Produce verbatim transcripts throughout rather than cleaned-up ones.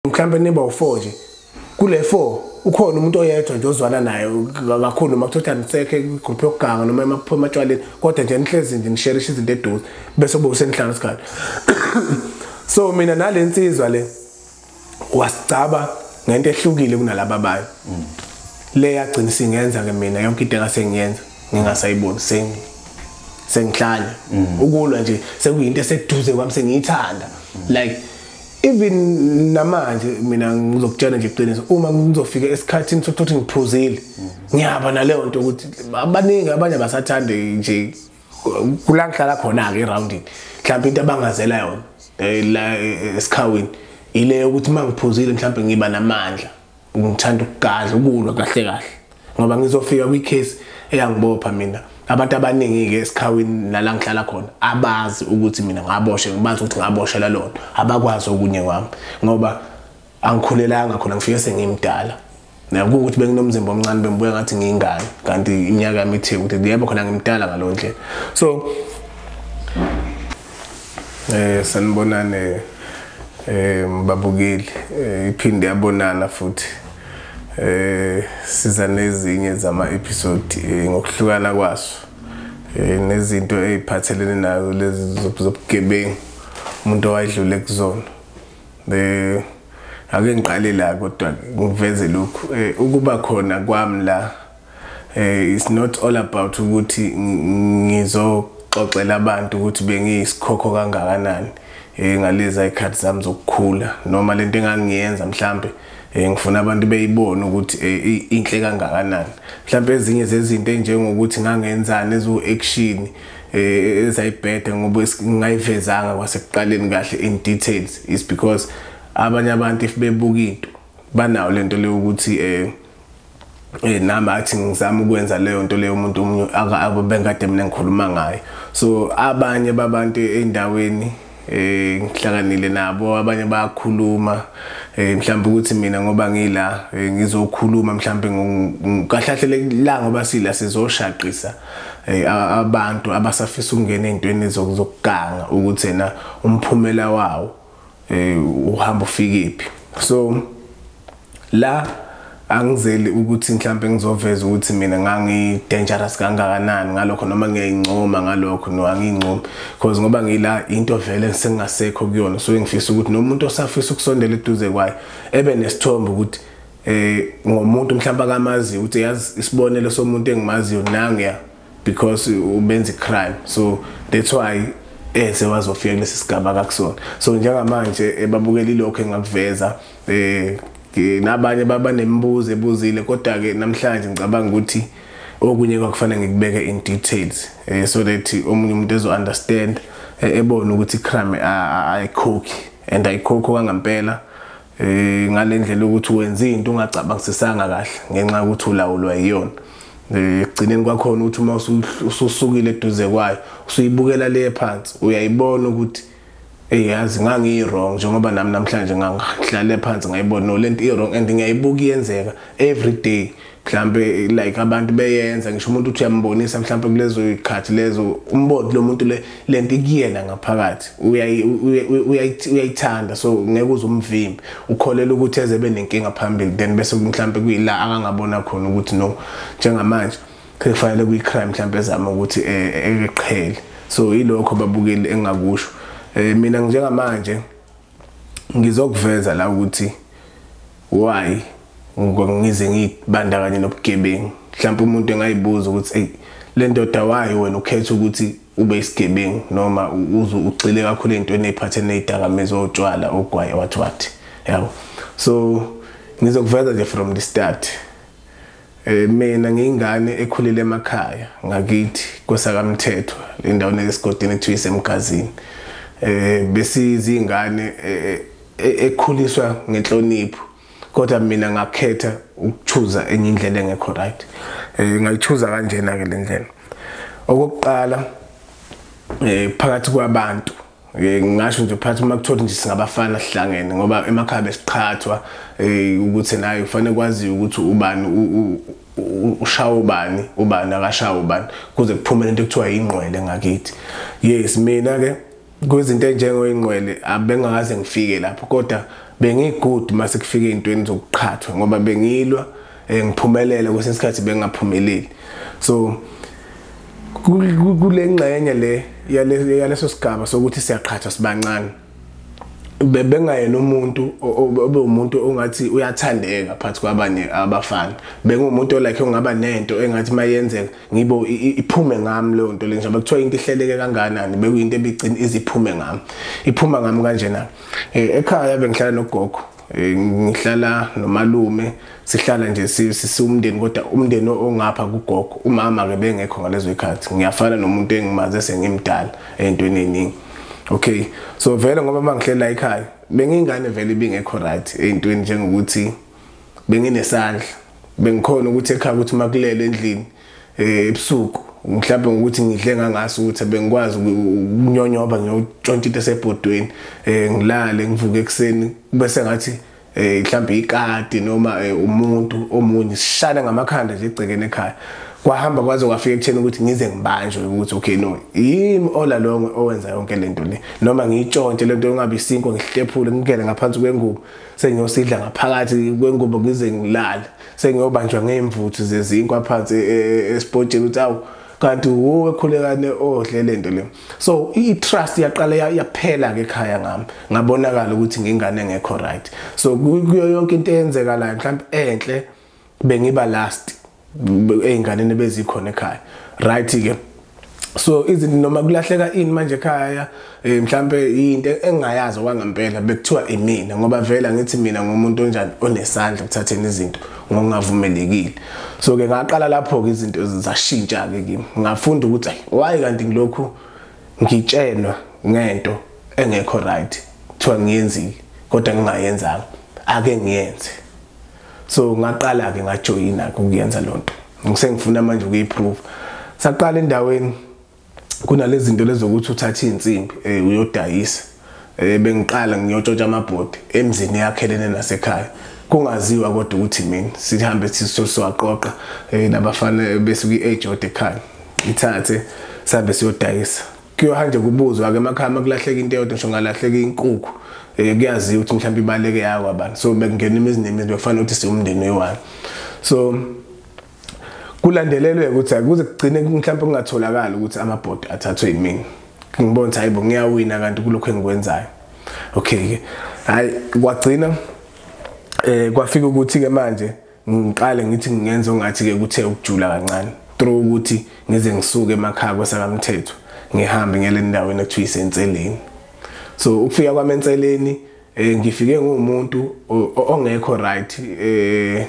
mhlambe niba u-four nje kule four ukhona umuntu oyedwa nje ozwana naye kakhulu noma kuthiwa nisekhe igroup yokuganga noma emaphuma ematshwaleni kodwa nje nihlezi nje nisharisha izinto eduze bese kube usenihlanga isikhathi. So mina nalensizwa le wasicaba ngento ehlukile kunalabo abanye le yagcina singenza ke mina yonke into engasengiyenza ngingasayiboni sengi sengihlanya ukulwa nje sekuyinto eseduze kwami sengiyithanda like even namanje mina ngizokutshela nje iqiniso uma ngizofika esikhathini sokuthi ngiphuzile ngiyaba naleyo nto ukuthi abaningi abanye basathande nje kulangihlala khona ke eroundini mhlawumbe into abangazela yona la esikhawini ile ukuthi mangiphuzile mhlawumbe ngiba namandla ngithanda ukugadla ukulwa kahle kahle ngoba ngizofika kwicase eyangibopha mina abantu abaningi ke esikhawini nala ngihlala khona abazi ukuthi mina ngaboshe ngibazi ukuthi ngaboshela lonto abakwazi okunye kwami ngoba angikhulelanga khona ngifike sengimdala nakukuthi benginomzimba omncane bembuya ngathi ngiyingane kanti iminyaka yami ithe ukuthi yebo khona ngimdala ngalonje. So eh sanibonane eh mbabukeli iphinde yabonana futhi eh siza nezinye zama episode ngokuhlukana kwaso nezinto eziphathelene nayo lezi zobugebengu umuntu owayidlule kuzona. Eh ake ngiqale la kodwa ngiveze lokho ukuba khona kwami la eh it's not all about ukuthi ngizoxoxela abantu ukuthi bengiyisikhokho kangakanani ngalezi ikhathi zami zokukhula noma lento engangiyenza mhlambe ngifuna abantu beyibone ukuthi inhle kangakanani mhlambe ezinye zezinto enjengokuthi ngangenzana ezo action ezayibhede ngoba ngingayivezanga kwasekuqaleni kahle in details is because abanye abantu if bebuka into banawo lento leyo ukuthi eh eh nami athi ngizama ukwenza leyo nto leyo umuntu umunye abengade mina ngikhuluma ngayo. So abanye babantu endaweni eh ngihlakanile nabo abanye bayakhuluma eh mhlawumbe ukuthi mina ngoba ngila ngizokhuluma mhlawumbe ngahlahlele la ngoba sila sizoshaqisa abantu abasafisa ukungena ezintweni zokuganga ukuthi ena umphumela wawo eh uhamba ufikephi. So la angizeli ukuthi mhlawumbe ngizoveza ukuthi mina ngangi dangerous kangakanani ngalokho noma ngiyayincoma ngalokho no angincoma because ngoba ngila into vele sengasekho kuyona. So ngifisa ukuthi nomuntu osafisa ukusondela eduze kwayo ebe nesithombe ukuthi eh ngomuntu mhlawumbe akamazi ukuthi yazi isibonelo somuntu engimaziyo nangiya because ubenza icrime. So that's why ese wazofika lesi sigaba kakusona. So njengamanje ebabukeli lokho engakuveza eh nabanye baba nembuzo ebuzile kodwa ke namhlanje ngicabanga ukuthi okunye kwakufanele ngikubeke in details eh so that omunye umuntu ezo understand ebona ukuthi crime ayikhokhi and ayikhokho kangempela eh ngalendlela ukuthi wenza into ungacabangisisanga kahle ngenxa ukuthi ulawulwa yiyona. Eh egcineni kwakhona ukuthi uma ususukile eduze kwayo usuyibukela le phansi uyayibona ukuthi eyazi ngangi wrong njengoba nami namhlanje ngangihlale phansi ngayibona no lento i wrong and ngiyayibuka iyenzeka every day mhlambe like abantu beyenza ngisho umuntu uthi uyambonisa mhlambe kulezo ikhathi lezo umboni lo muntu le lento ikuyena ngaphakathi uyayithanda. So ngeke uzumvimbi ukholela ukuthi eze benenkinga phambili then bese mhlambe kuyila akangabona khona ukuthi no njengamanje kufanele kuyicrime mhlambe ezama ukuthi eqhele. So yilokho babukeli engakusho. Eh mina njengamanje ngizokuveza la ukuthi why ngize ngibandakanye nobugebengu. Mhlawumbe umuntu engayibuza ukuthi hey le ndoda why wena ukhetha ukuthi ube isigebengu noma uzu ucile kakhulu entweni eziphathene nezidakamizwa otshwala ogwaye wathi wathi yabo. So ngizokuveza nje from the start. Eh mina ngiyingane ekhulile emakhaya ngakithi kosakamthethwa endaweni esigodini ethiwa isemgazini. Eh besizi ingane ekhuliswa ngenhlonipho kodwa mina ngakhetha ukuchuza enye indlela engekho right. Eh ngayichuza kanjena ke lendlela. Okokuqala eh phakathi kwabantu ngisho nje phakathi makuthola nje singabafana sihlangene ngoba emakhaya besiqhathwa eh ukuthi naye ufanele kwazi ukuthi ubani ushawa ubani ubani akashawa ubani kuze kuphume into ekuthiwa ingqwele ngakithi. Yes mina ke kwezinto enjengoyingqwele abengakaze ngifike lapho kodwa bengigood mase kufika izintweni zokuqhathwa ngoba bengilwa ngiphumelele kwesinye isikhathi bengaphumeleli. So kule ngxenye le yaleso sigaba sokuthi siyaqhathwa sibancane bengayena umuntu obe umuntu ongathi uyathandeka phakathi kwabanye abafana, bengumuntu like ongaba nento engathi mayenzeka ngibo iphume ngami leyo nto le njengoba kuthiwa into ihleleke kanganani bekuyinto ebigcina iziphume ngami iphuma ngami kanjena. Ekhaya bengihlala nogogo, ngihlala nomalume, sihlala nje sisumndeni kodwa umndeni ongapha kugogo, umama ke bengekho ngalezo ikhathi, ngiyafana nomuntu engimaze sengimdala ezintweni eziningi. Okay, so vele ngoba mangihlela ekhaya bengingane vele bingekho right ezintweni njengokuthi benginesandla, bengikhona ukuthi ekhaya ukuthi makulele endlini ebusuku mhlawumbe ngokuthi ngidle ngangaso ukuthi bengikwazi ukunyonyoba ngiyotshontsha into esebhodweni, ngilale ngivuke ekseni bese ngathi mhlawumbe ikati noma umuntu omunye sishana ngamakhanda nje egcekeni ekhaya. Kwahamba kwaze kwafika ekutheni ukuthi ngize ngibanjwe ukuthi okay no yimi all along owenza yonke lento le, noma ngiyitshontshe lento engabe isinko ngihlephule ngingene ngaphansi kwengubo sengiyosidla ngaphakathi kwengubo ngize ngilala sengiyobanjwa ngeimvuthu zezinkwa phansi esipotsheni ukuthi awu kanti wo ekhulekane odle lento le. So I trust yaqala yaphela ke ekhaya ngami, ngabonakala ukuthi ngingane ngekho right. So kuyo yonke into eyenzeka la mhlawumbe enhle bengiba last einganeni bezikhona ekhaya right ke. So izinto noma kulahleka ini manje ekhaya mhlambe into engayazi okwangempela bekuthiwa imina ngoba vela ngithi mina ngumuntu onjani onesandla ukuthatheni izinto ngokungavumelekile. So ke ngaqala lapho ke izinto zashintsha ke kimi, ngafunda ukuthi why kanti ngilokhu ngitshenwa ngento engekho right kuthiwa ngiyenzile kodwa ngingayenzanga ake ngiyenze. So ngaqala ke ngajoyina ukuyenza lonto, ngisengifuna manje ukuyiprove. Saqala endaweni kunalezi zinto lezokuthi uthathe insimbi uyodayisa, bengiqala ngiyotshontsha amabhodi emzini yakhelene nasekhaya kungaziwa kodwa ukuthi mina sihambe sisosiwaqoqa nabafana bese kwi-age ode ekhaya ithathe sabe siyodayisa. Kuyohanje kubuzwa ke emakhaya makulahleka into eyodwa ngisho ngalahleka inkukhu kuyaziwa ukuthi mhlawumbe ibaleke yawo abantu. So bekungena imizi nemizi befana ukuthi siumndeni oyi-one. So kulandelelwe ukuthi akuze kugcine mhlawumbe kungatholakala ukuthi amabhodi athathwe yimina, ngibona ukuthi hayibo ngiyawina kanti kulokho engikwenzayo. Okay ke hayi kwagcina eh kwafika ukuthi ke manje ngiqale ngithi ngiyenza ngathi ke kuthe ukujula kancane through ukuthi ngize ngisuke emakhaya kwesakamthetho ngihambe ngele endaweni ekuthiwa isenseleni. So ukufika kwamenseleni ngifike ngumuntu ongekho right eh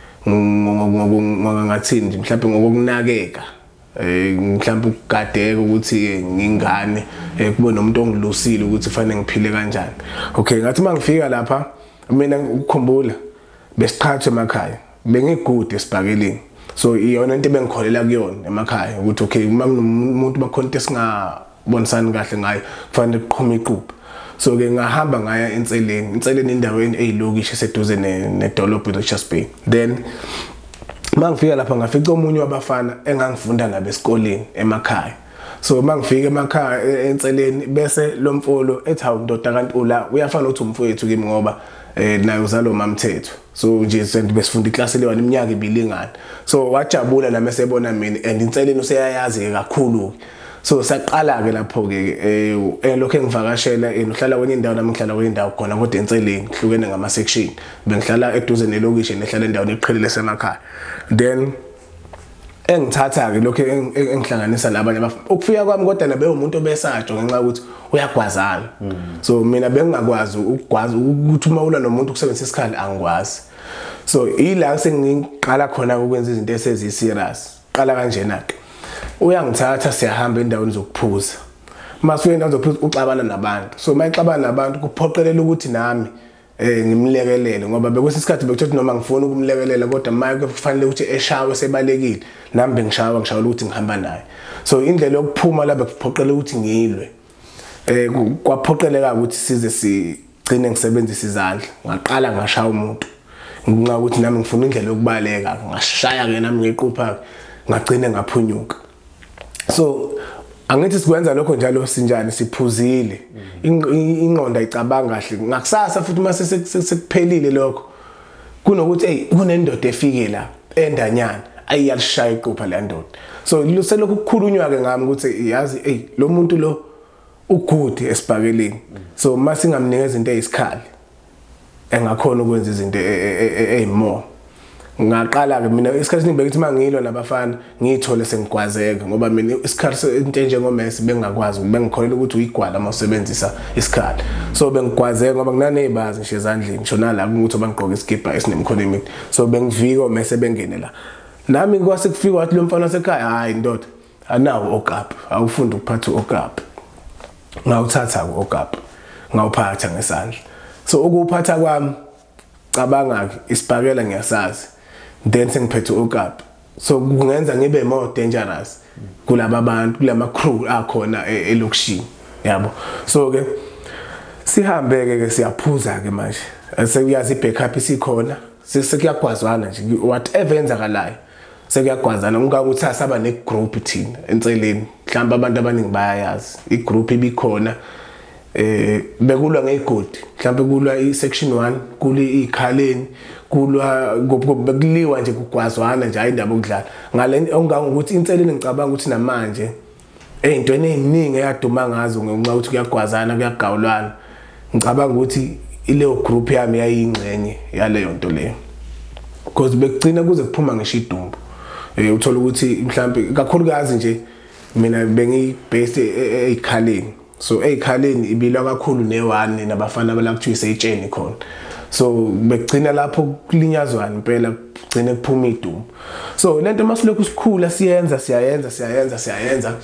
ngokungathini nje mhlawumbe ngokunakeka mhlawumbe ukugadeka ukuthi ngingane kube nomuntu ongilusile ukuthi kufanele ngiphile kanjani. Okay ngathi mangifika lapha mina ukukhumbula besiqhathwe emakhaya bengigude esibhakeleni. So iyona into bengikholela kuyona emakhaya ukuthi okay uma kunomuntu bakhona into esingabonisani kahle ngayo kufanele kuqhuma iqhubha. So ke ngahamba ngaya enseleni, enseleni indaweni eyilokishi eseduze nedolobha eRichards Bay. Then mangifika lapha ngafica omunye wabafana engangifunda nabe esikoleni emakhaya. So mangifika emakhaya enseleni bese lo mfolo ethi hawu ndoda kanti ula uyafana uthi umfowethu kimi ngoba naye uzalo mamthetho. So nje senthi besifunda iklasi le one iminyaka ibilingana. So wajabula nami esebona mina and inseleni useyayazi kakhulu. So saqala ke lapho ke eh lokho engivakashela uhlala kwenye indawo nami ngihlala kwenye indawo khona kodwa enseleni hlukene ngama section. Bengihlala eduze nelokishi nehlala endaweni eqhelile semakhaya. Then engithatha ke lokho engihlanganisa labanye abafana ukufika kwami kodwa nabe umuntu obesajo ngenxa ukuthi uyagwazana. So mina bengingakwazi ukugwaza ukuthi uma ula nomuntu ukusebenzisa isikhali angikwazi. So ila sengiqala khona ukwenza izinto esezi serious. Qala kanjena ke uyangithatha siyahamba endaweni zokuphuza. Masifika endaweni zokuphuza uxabana nabantu. So mayixabana nabantu kuphoqelela ukuthi nami eh ngimlekelele ngoba bekwesikhathi bekuthiwa noma ngifuna ukumlekelela kodwa manje kufanele ukuthi eshawe sebalekile nami bengishawa ngishawela ukuthi ngihamba naye. So indlela yokuphuma la bekuphoqelela ukuthi ngilwe. Eh kwaphoqeleka ukuthi size sigcine ngisebenzisa izandla. Ngaqala ngashaya umuntu. Nginqa ukuthi nami ngifuna indlela yokubaleka, ngashaya ke nami ngequpha ngagcina ngaphunyuka. So angithi sikwenza lokho njalo sinjani siphuzile ingqondo ayicabanga kahle ngakusasa futhi mase sekuphelile lokho kunokuthi hey kunendoda efike la endanyana ayiyalishaya iqupha le ndoda so luselokhu kukhulunywa ke ngami ukuthi yazi hey lo muntu lo ugood esibhakeleni so mase ngamnikeza izinto ezikhali engakhona ukwenza izinto ezimore ngaqala ke mina isikhathi ngibe ngithi mangilwa nabafana ngithole sengigwazeka ngoba mina isikhathi into njengomesi bengakwazi bengikholela ukuthi uyigwala mawusebenzisa isikhali so bengigwazeka ngoba kunanezibazi nje ezandleni ngisho nala ukuthi bangqoka iskipa esinemkhono emini so bengivika mase bengene la nami kwase kufika wathi lo mfana wasekhaya hayi ndoda anawo okap awufunda ukuphatha okap ngawuthatha okap ngawuphatha ngesandla so ukuphatha kwami cabanga ke isibhakela ngiyasazi then sengiphethe okap so kungenza ngibe more dangerous kulabo abantu kulama crew akhona elokishini yabo so ke sihambe ke siyaphuza ke manje sekuyazi backup isikhona sekuyagwazwana nje whatever enzakalayo sekuyagwazana ungakuthi asaba ne group thina enceleni mhlawumbe abantu abaningi bayayazi i group ibikhona eh bekulwa ngegodi mhlawumbe kulwa i section one kuli ikhaleni kulwa bekuliwa nje kugwazwana nje ayindaba okudlala ngale ongangokuthi inseleni ngicabanga ukuthi namanje ezintweni eziningi eyaduma ngazo ngenxa ukuthi kuyagwazana kuyagawulwana ngicabanga ukuthi ileyo group yami yayingcenye yaleyo nto leyo because bekugcina kuze kuphuma ngisho idumbu eh uthola ukuthi mhlawumbe kakhulukazi nje mina bengi based ekhaleni so ekhaleni ibilwa kakhulu ne-one nabafana balakuthiwa iseyitsheni khona so bekugcina lapho kulinyazwana impela kugcine kuphuma idumbu so lento masilokhu sikhula siyenza siyayenza siyayenza siyayenza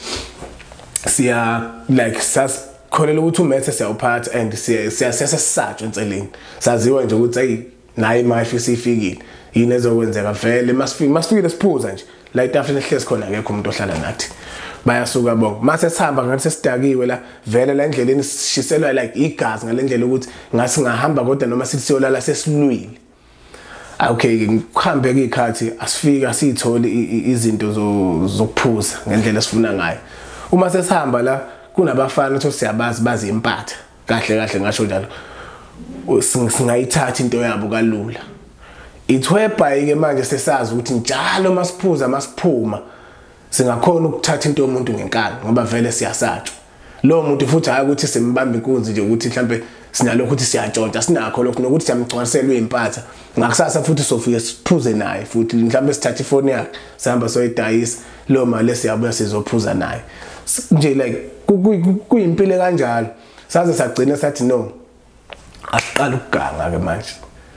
siya like sas kholela ukuthi umethe siyawuphatha and siyasesatshwa enseleni saziwa nje ukuthi ay nayi mayifi isifikile yini ezokwenzeka vele masifike masifikile siphuza nje la itafeni ehlezi khona akekho umuntu ohlala nathi bayasuka bonke mase sihamba ngathi sesidakiwe la vele la endleleni sishiselwa like igazi ngalendlela ukuthi ngasi ngahamba kodwa noma sithi siyolala sesilwile okay kuhambe ke ikhathi asifika sithole izinto zokuphuza ngendlela esifuna ngayo uma sesihamba la kunabafana ukuthi siyabazi bazi impatha kahle kahle ngasho njalo singayithatha into yabo kalula ithwebha ke manje sesazi ukuthi njalo masiphuza masiphuma singakhona ukuthatha into yomuntu ngenkani ngoba vele siyasatshwa lo muntu futhi hayi ukuthi simbamba inkunzi nje ukuthi mhlambe sinalokho ukuthi siyatshontsha sinakho lokho nokuthi siyamgcwaliselwa impatha ngakusasa futhi sofike siphuze naye futhi mhlambe sithatha ifoni yakhe sihamba soyidayisa lo mali siyabuya sizophuza naye nje like kuyimpilo kanjalo saze sagcina sathi no asiqala ukuganga ke manje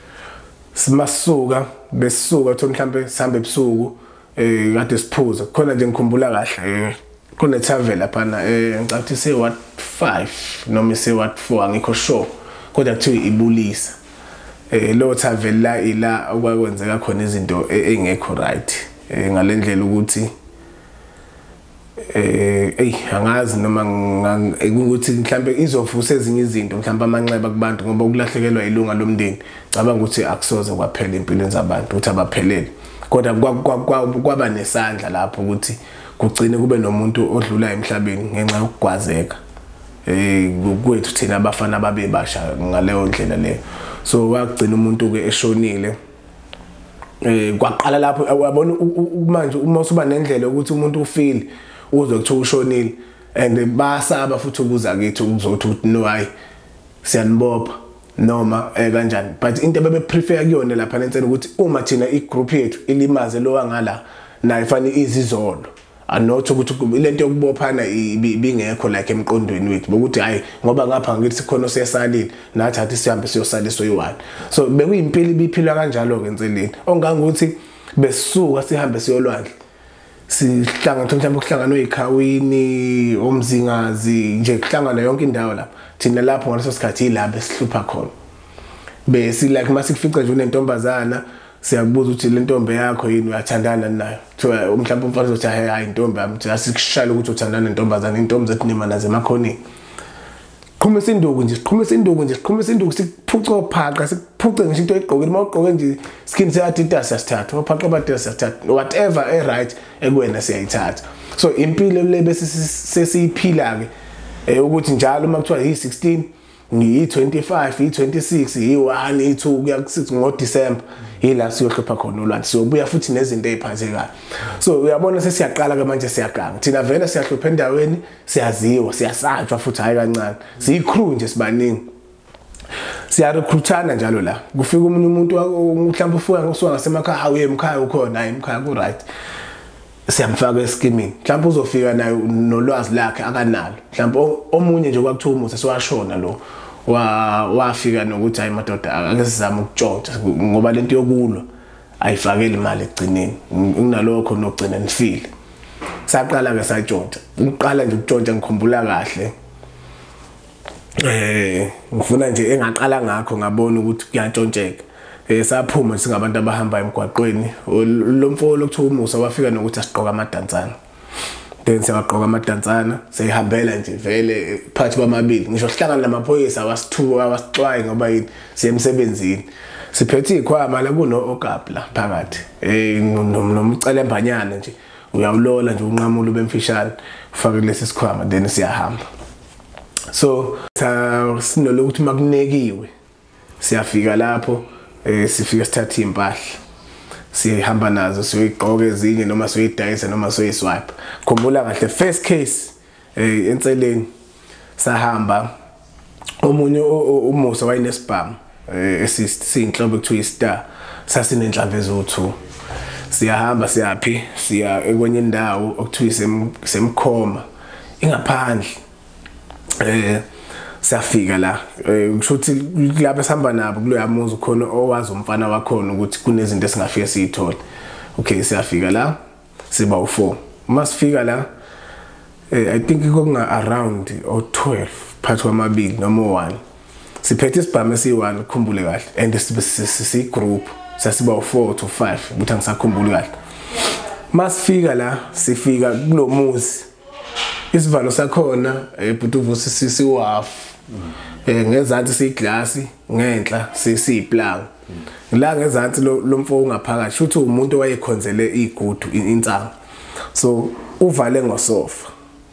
simasuka besisuka thola mhlambe sihambe ebusuku eh kade siphuza khona nje ngikhumbula kahle kune travel lapha eh ngicathi se what five noma se what four angikho sure kodwa kuthiwa ibulisa eh lo travel la ila okwakwenzeka khona izinto engekho right ngalendlela ukuthi eh ey angazi noma ukuthi mhlambe izovusa ezinye izinto mhlambe amanxeba kubantu ngoba ukulahlekelwa ilunga lomndeni cabanga ukuthi akusoze kwaphela impilo zabantu ukuthi abaphelele kodwa kwaba nesandla lapho ukuthi kugcine kube nomuntu odlula emhlabeni ngenxa yokugwazeka eh kwethu thina abafana babebasha ngaleyo ndlela leyo so wagcina umuntu ke eshonile eh kwaqala lapho wabona manje uma usuba nendlela ukuthi umuntu ufeel uzwe ukuthi ushonile and basaba futhi ukuza kithi ukuzothi ukuthi no hayi siyanibopha noma eh kanjani but into bebe prefer kuyona lapha nensela ukuthi uma thina igroup yethu ilimaze lo wangala naye fanele izizolo anotho ukuthi lento yokubophana ibingekho like emqondweni wethu bokuthi hayi ngoba ngapha ngithi sikhona osesalile nathi athi sihambe siyosaliswa yi-one so bekuyimpilo ibiphilwa kanjalo ke enseleni ongangokuthi besisuka sihambe siyolwandle sihlanga mhlawumbe ukuhlangana ekhawini omzingazi nje kuhlangana yonke indawo lapha thina lapho ngaleso sikhathi ilapha esihlupha khona bese like masikufica nje unentombazana siyakubuza ukuthi le ntombi yakho yini uyathandana nayo kuthiwa mhlawumbe umfana uzothi hayi intombi yami asikushayela ukuthi uthandana nentombazana intombi zethu nima naze emakhoneni siqhumisa induku nje siqhumisa induku nje siqhumisa induku sikuphuca phaqha sikuphuce ngisho into egqokile mawugqoke nje skin se Adidas siyasithatha uphaqa Adidas siyasithatha whatever e right ekuwena siyayithatha so impilo le bese sesiyiphila ke ukuthi njalo uma kuthiwa yi sixteen yi twenty-five yi twenty-six yi one yi two kuya ku six ngo December yila siyohlupha khona ulwathi siyobuya futhi nezinto eziphathekayo so uyabona sesiyaqala ke manje siyaganga thina vele siyahlupha endaweni siyaziwa siyasatshwa futhi hayi kancane siyicrew nje sibaningi siya recruitana njalo la kufika umunye umuntu mhlawumbe ufuka ngosuka ngasemakhaya uye emkhaya ukhona hayi emkhaya ku right siyamfaka escheming mhlawumbe uzofika nayo nolwazi lakhe akanalo mhlawumbe omunye nje kwakuthiwa umusa siwashona lo wa wafika nokuthi hayi madoda ake sizame ukutshontsha ngoba lento yokulwa ayifakeli imali egcineni kunalokho nogcina nifile saqala ke satshontsha uqala nje ukutshontsha ngikhumbula kahle eh ngifuna nje engaqala ngakho ngabona ukuthi kuyantshontsheka eh saphuma singabantu abahamba emgwaqweni lo mfowolo lokuthiwa umusa wafika nokuthi asiqoka amadantsana then siyaqoka amadantsana seyihambela nje vele phathi kwamabili ngisho sihlangana namaphoyisa wasithuka wasixwaye ngoba yini siyemsebenzini siphethe ikhwama la kuno ogabla phakathi eh nomcelembanyana nje uyawulola nje unqamula ubemfishane ufake lesi sikhwama then siyahamba so sinolokuthi makunekiwe siyafika lapho eh sifika sithatha impahla sihamba nazo siyoyiqoka ezinye noma siyoyidayisa noma siyoyiswipe khumbula kahle first case eh enseleni sahamba omunye umusa wayenesibhamu eh esiyinhlobo ekuthiwa istar sasinenhlamvu ezo-two siyahamba siyaphi siya kwenye indawo okuthiwa isemkhoma ingaphandle eh safika la ngisho ukuthi lapha esihamba nabo kuloya muzi khona owazi umfana wakhona ukuthi kunezinto esingafike siyithole okay siyafika la siba u four masifika la I think ikonga around or twelve phathi kwamabili noma one siphethe isibhamu esi-one khumbule kahle and si group sasiba u four to five ukuthi angisakhumbuli kahle masifika la sifika kulomuzi isivalo sakhona ebhutuvusi sisiwafu eh ngezansi siglass ngenhla sisiplank la ngezansi lo mfo ungaphakathi futhi umuntu owayekhonzele igudu insanga so uvale ngosofa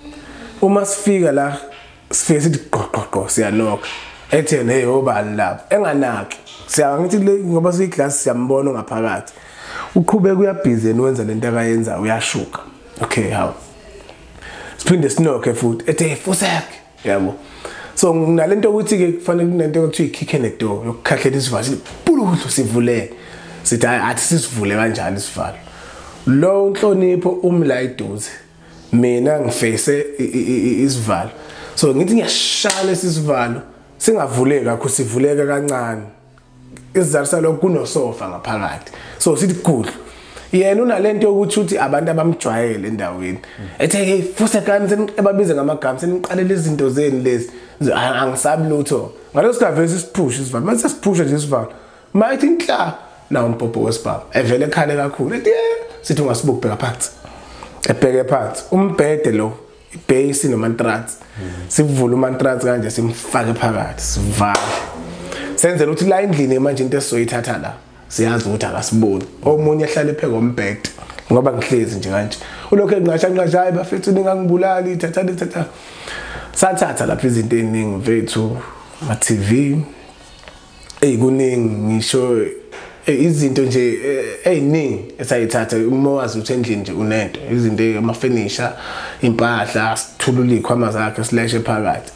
uma sifika la sifike sithi qoqoqo siyanoka ethene hey obani lapha enganaki siyangithi ngoba siyiglass siyambona ngaphakathi uqhubeka uyabhizi enwenza lento akayenza uyashuka okay how siphinde sinoke futhi ethe fusek yabo so nginalento ukuthi ke kufanele kunento ekuthiwa ikick in the door yokukhahlela isivalo pululu sivule sithi athi sisivule kanjani isivalo lo unhlonipho umla iduze mina ngifese isivalo so ngithi ngiyashala isivalo singavuleki kakhulu sivuleka kancane isizathu lokho kunosofa ngaphakathi so sithi good yena unalento yokuthi uthi abantu abamjwayele endaweni ethe hey fusekani sebabize ngamagama seniqalele izinto zeni lezi angisabi lutho ngalo sikavese isipush isivalo mase sipusha nje isivalo mayithi inhla na umpopho wesibaba evele ekhale kakhulu ethi sithi ungasibukubheka phansi ebheke phansi umbhede lo ibase nomantrats sivula umantrats kanje simfake phakathi sivala senzela ukuthi la endlini manje into esizoyithatha la siyazi ukuthi akasiboni omunye ehlala epheka umbhede ngoba ngihlezi nje kanje ulokho enqasha nqasha hayi bafethu ningangibulali thatha thatha sathatha lapha izinto eziningi mfethu ma T V eyikuningi ngisho izinto nje eziningi esayithatha uma wazi ukuthi endlini nje unento izinto ama furniture impahla sithulula ikhwama zakhe silashe phakathi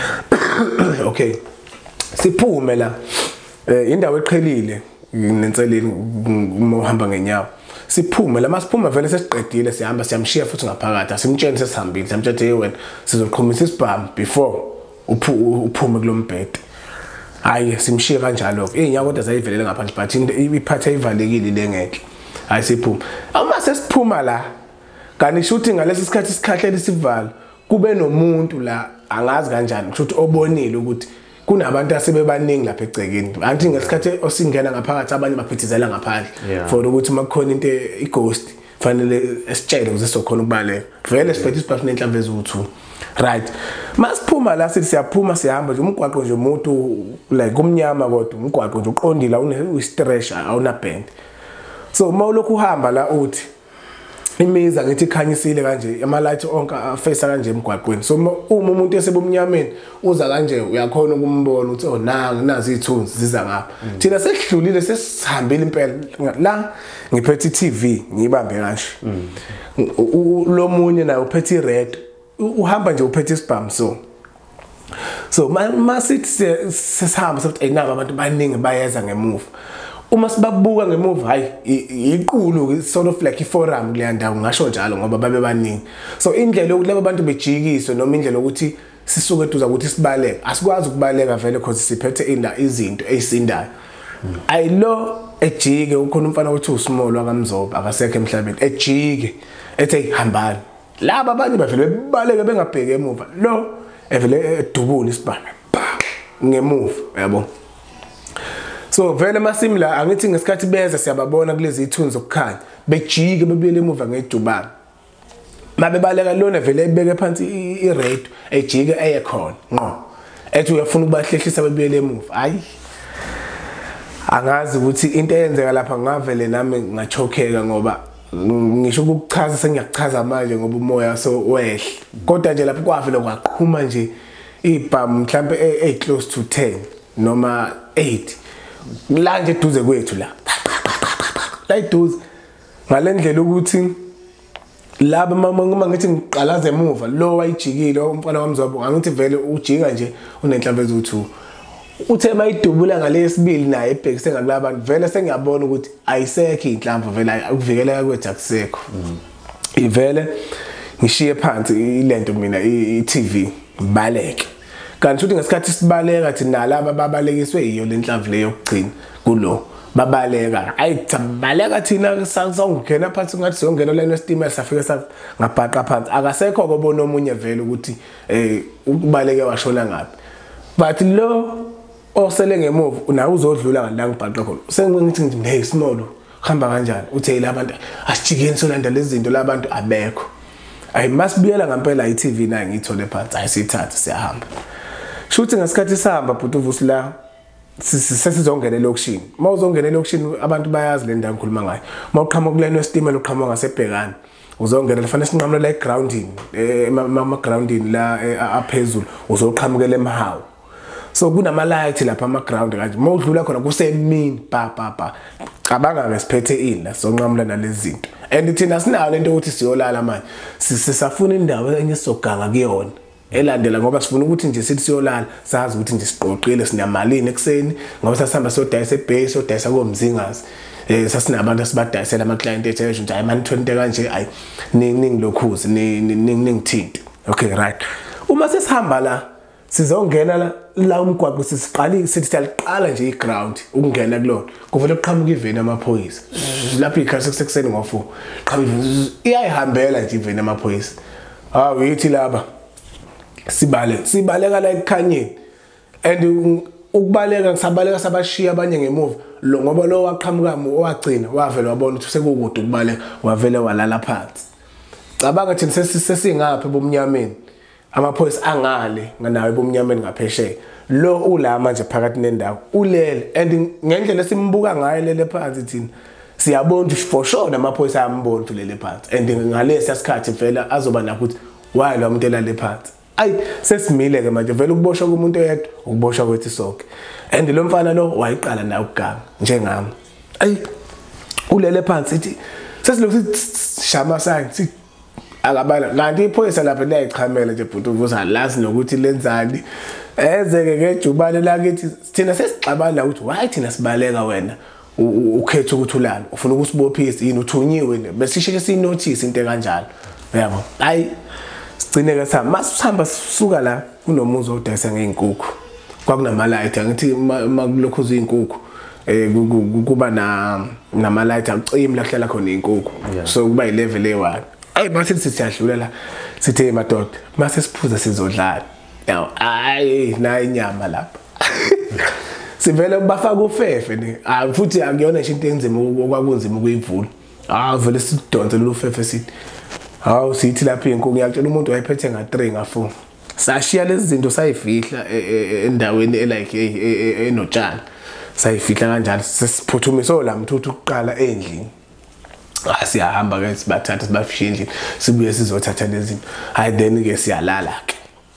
okay siphume la indawo eqhelile nenseleni uma uhamba ngenyawo siphume la masiphuma vele sesiqedile sihamba siyamshiya futhi ngaphakathi asimtsheni sesihambile samtshela hey wena sizoqhumisa isibhamu before uphume kulombhede hayi simshiya kanjalo izinyawo kodwa zayivelele ngaphandle but iphatha ivalekile lengenhle hayi siphuma uma sesiphuma la kanti shooting ngalesi sikhathi isikhahlela isivalo kube nomuntu la angazi kanjani ukuthi obonile ukuthi kunabantu asebebaningi lapha egcekeni anti ngesikhathi osingena ngaphakathi abanye baphithizela ngaphandle for ukuthi makukhona into ighost fanele esitshele ukuze sokhona ukubaleka vele siphethe isibhamu nenhlamvu eziwu-two right Masiphuma la sithi siyaphuma sihamba nje umgwaqo nje umuntu like umnyama kodwa umgwaqo nje uqondile awune stretch awuna bend. So mawulokhu uhamba la uthi imiza ngithi ikhanyisile kanje ama light onke afesa kanje emgwaqweni. So uma umuntu esebumnyameni uza kanje uyakhona ukumbona uthi oh nanga nazi izithunzi ziza ngapha. Thina sesidlulile sesihambile impela la ngiphethe i-T V ngiyibambe kanje. Lo munye naye uphethe i-red uhamba nje uphethe isibhamu so. So masithi sesihamba sokuthi ayinaba abantu baningi bayeza ngemuva. Uma sibabuka ngemuva hayi iqulu sort of like iforum kuleya ndawo ngasho njalo ngoba babe baningi. So indlela yokuthi laba bantu bejikiswe noma indlela ukuthi sisuke tuza ukuthi sibaleka asikwazi ukubaleka vele because siphethe inda izinto ezisindayo. Ayilo ejike ukhona umfana othi uSmall wakamzoba akasekho emhlabeni ejike ethi hambani. Laba abanye bavele bebaleke bengabheki emuva. Lo evele edubula isibane ngemuva yabo. So vele masimla angithi ngesikhathi beza siyababona kulezi ithunzi zokukhanya bejike bebuyele emuva ngedubana. Mabebaleka lona vele ebeke phansi i-radio ejike eyekhona ngqo. Ethi uyafuna ukubahlehlisa bebuyele emuva. Hayi. Angazi ukuthi into eyenzeka lapha ngavele nami ngachokeka ngoba ngisho ukuchaza sengiyachaza manje ngoba umoya so wehle. Kodwa nje lapho kwavela kwaqhuma nje ibhamu mhlambe e close to ten noma eight. La nje duze kwethu la la iduze ngalendlela ukuthi laba mama uma ngithi ngiqalaza emuva lo wayijikile umfana wamzobo angithi vele ujika nje unenhlamba ezithu uthe mayidubula ngalesibili naye ebhekise ngalabantu vele sengiyabona ukuthi ayisekho inhlamba vele akuvikeleka kwethu akusekho ivele ngishiye phansi ilento mina i-T V baleke. Kanti futhi ngesikhathi sibaleka thina nalaba babalekiswe iyo lenhlamvu leyo yokugcina kulo babaleka ayithabaleka thina sangena phansi ngathi siyongena lena steamer safika sa ngabhaqa phansi akasekho kobona omunye vele ukuthi eh ukubaleke washona ngapi. But lo osele ngemuva una uzodlula la ngibhaqa khona sengithi ngithi hey Small hamba kanjani uthe labantu asijikeni solanda lezi zinto labantu abekho. I must biyela ngempela i-T V nayo ngithole phansi ayisithatha siyahamba. Shuthi ngesikhathi sihamba but uvusi la sesizongena elokushini. Mawuzongena elokushini abantu bayazi le ndawo ngikhuluma ngayo. Mawuqhamuka kulena westimela uqhamuka ngasebhekani. Uzongena lefana sinqamla la egroundini ema groundini la aphezulu uzoqhamukela emhawu. So kunama light lapha ama ground kanje. Mawudlula khona kusemini pa pa pa. Cabanga ngesiphethe ini la sonqamla nalezi zinto. And thina sinayo lento ukuthi siyolala manje. Sisafuna indawo enye soganga kuyona. Elandela ngoba sifuna ukuthi nje sithi siyolala sazi ukuthi nje siqoqile sinamalini ekseni ngoba sasihamba sodayisa ebase sodayisa komzingazi eh sasinabantu asibadayisela ama client ethu nje hayi man twenty kanje ayi ningi lokhuzi ningithinta. Okay right. Uma sesihamba la sizongena la la umgwaqo sisiqalile sithi siyaliqala nje iground ukungena kulona kuvele kuqhamuka iveni amaphoyisa lapha ikhasi sekuseni ngo four qhamuka iyayihambela nje iveni amaphoyisa ah uyithi laba sibale sibaleka la ekhanyeni and ukubaleka ngisabaleka sabashiya abanye ngemuva lo ngoba lo waqhamuka owagcina wavela wabona ukuthi sekukude ukubaleka wavele walala phansi. Cabanga thina sesingaphi bomnyameni amaphoyisa angale nganawe bomnyameni ngaphesheya lo ula manje phakathi nendawo ulele and ngendlela esimbuka ngayo lele phansi thina siyabona ukuthi for sure amaphoyisa ayambona ulele phansi and ngalesi isikhathi vela azoba nakho ukuthi why lo muntu elale phansi. Ay sesimile ke manje vele ukuboshwa kumuntu oyedwa ukuboshwa kwethu sonke and lo mfana lo wayiqala naye ukuganga njengami. Ay ulele phansi ithi sesilokhu shama sangi sithi akabala kanti iphoyisa lapha liyayichamela nje bhuti uvuza lazi nokuthi lenzani ezeke ngejubane la kithi thina sesixabana ukuthi why thina sibaleka wena ukhetha ukuthi ulala ufuna ukusibophisa yini uthunyiwe bese sisheke sinotice into kanjalo yabo. Ay sigcine ke sihamba masihamba sisuka la kunomuzi odayisa ngeinkukhu kwakunama light angithi makulokho izinkukhu eh kuba na nama light acimi la kuhlala khona izinkukhu so kuba ilevel e one. Ay mase siyadlula la sithe madoda mase siphuza sizodlala yawo ay na inyama lapha sivele bafaka ufefe ne ah futhi akuyona nje into enzima okwakunzima ukuyivula ah vele sidonse lo ufefe sithi hawu sithi lapha inkukhu ngiyakutshela umuntu wayephethe nga three nga four sashiya lezi zinto sayifihla endaweni like enotshani sayifihla kanjalo sesiphuthumise la mthuthu ukuqala endlini asiyahamba ke sibathatha sibafisha endlini sibuye sizothatha lezi zinto hayi then ke siyalala ke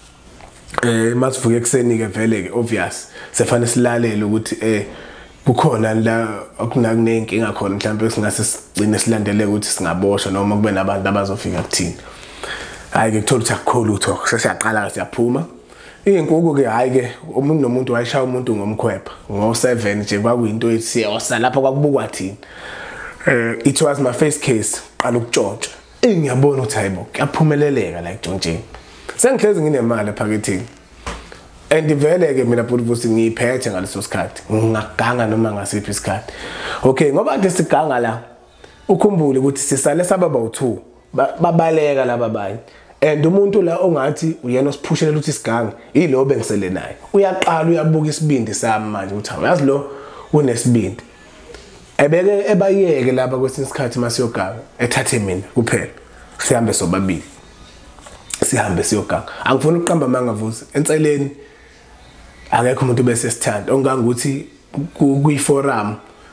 eh masivuke ekseni ke vele ke obvious sefane silalele ukuthi eh kukhona la okunenkinga khona mhlawumbe singase sigcine silandele ukuthi singaboshwa noma kube nabantu abazofika kuthina hayi ke kuthola ukuthi akukho lutho sesiyaqala siyaphuma inkukhu ke hayi ke umuntu nomuntu wayishaya umuntu ngomkhwepha ngo seven nje kwakuyinto ethi yosa lapha kwakubukwa thina eh it was my first case qala ukutshontsha ngiyabona ukuthi hayibo kuyaphumeleleka la ejontsheni sengihlezi nginemali ephakethini and vele ke mina futhi futhi ngiyiphethe ngaleso sikhathi ngingaganga noma ngasiphi isikhathi okay ngoba nje siganga la ukhumbule ukuthi sisale sababa u2 babaleka laba banye and umuntu la ongathi uyena osiphushela ukuthi isiganga yilo bengisele naye uyaqala uyabuka isibindi sami manje uthi uyazi lo unesibindi ebeke ebayeke lapha kwesinye isikhathi masiyoganga ethathe mina kuphela sihambe sobabili sihambe siyoganga angifuni uqamba mangavuzi enseleni akekho umuntu bese sithanda ongangukuthi kuyi forum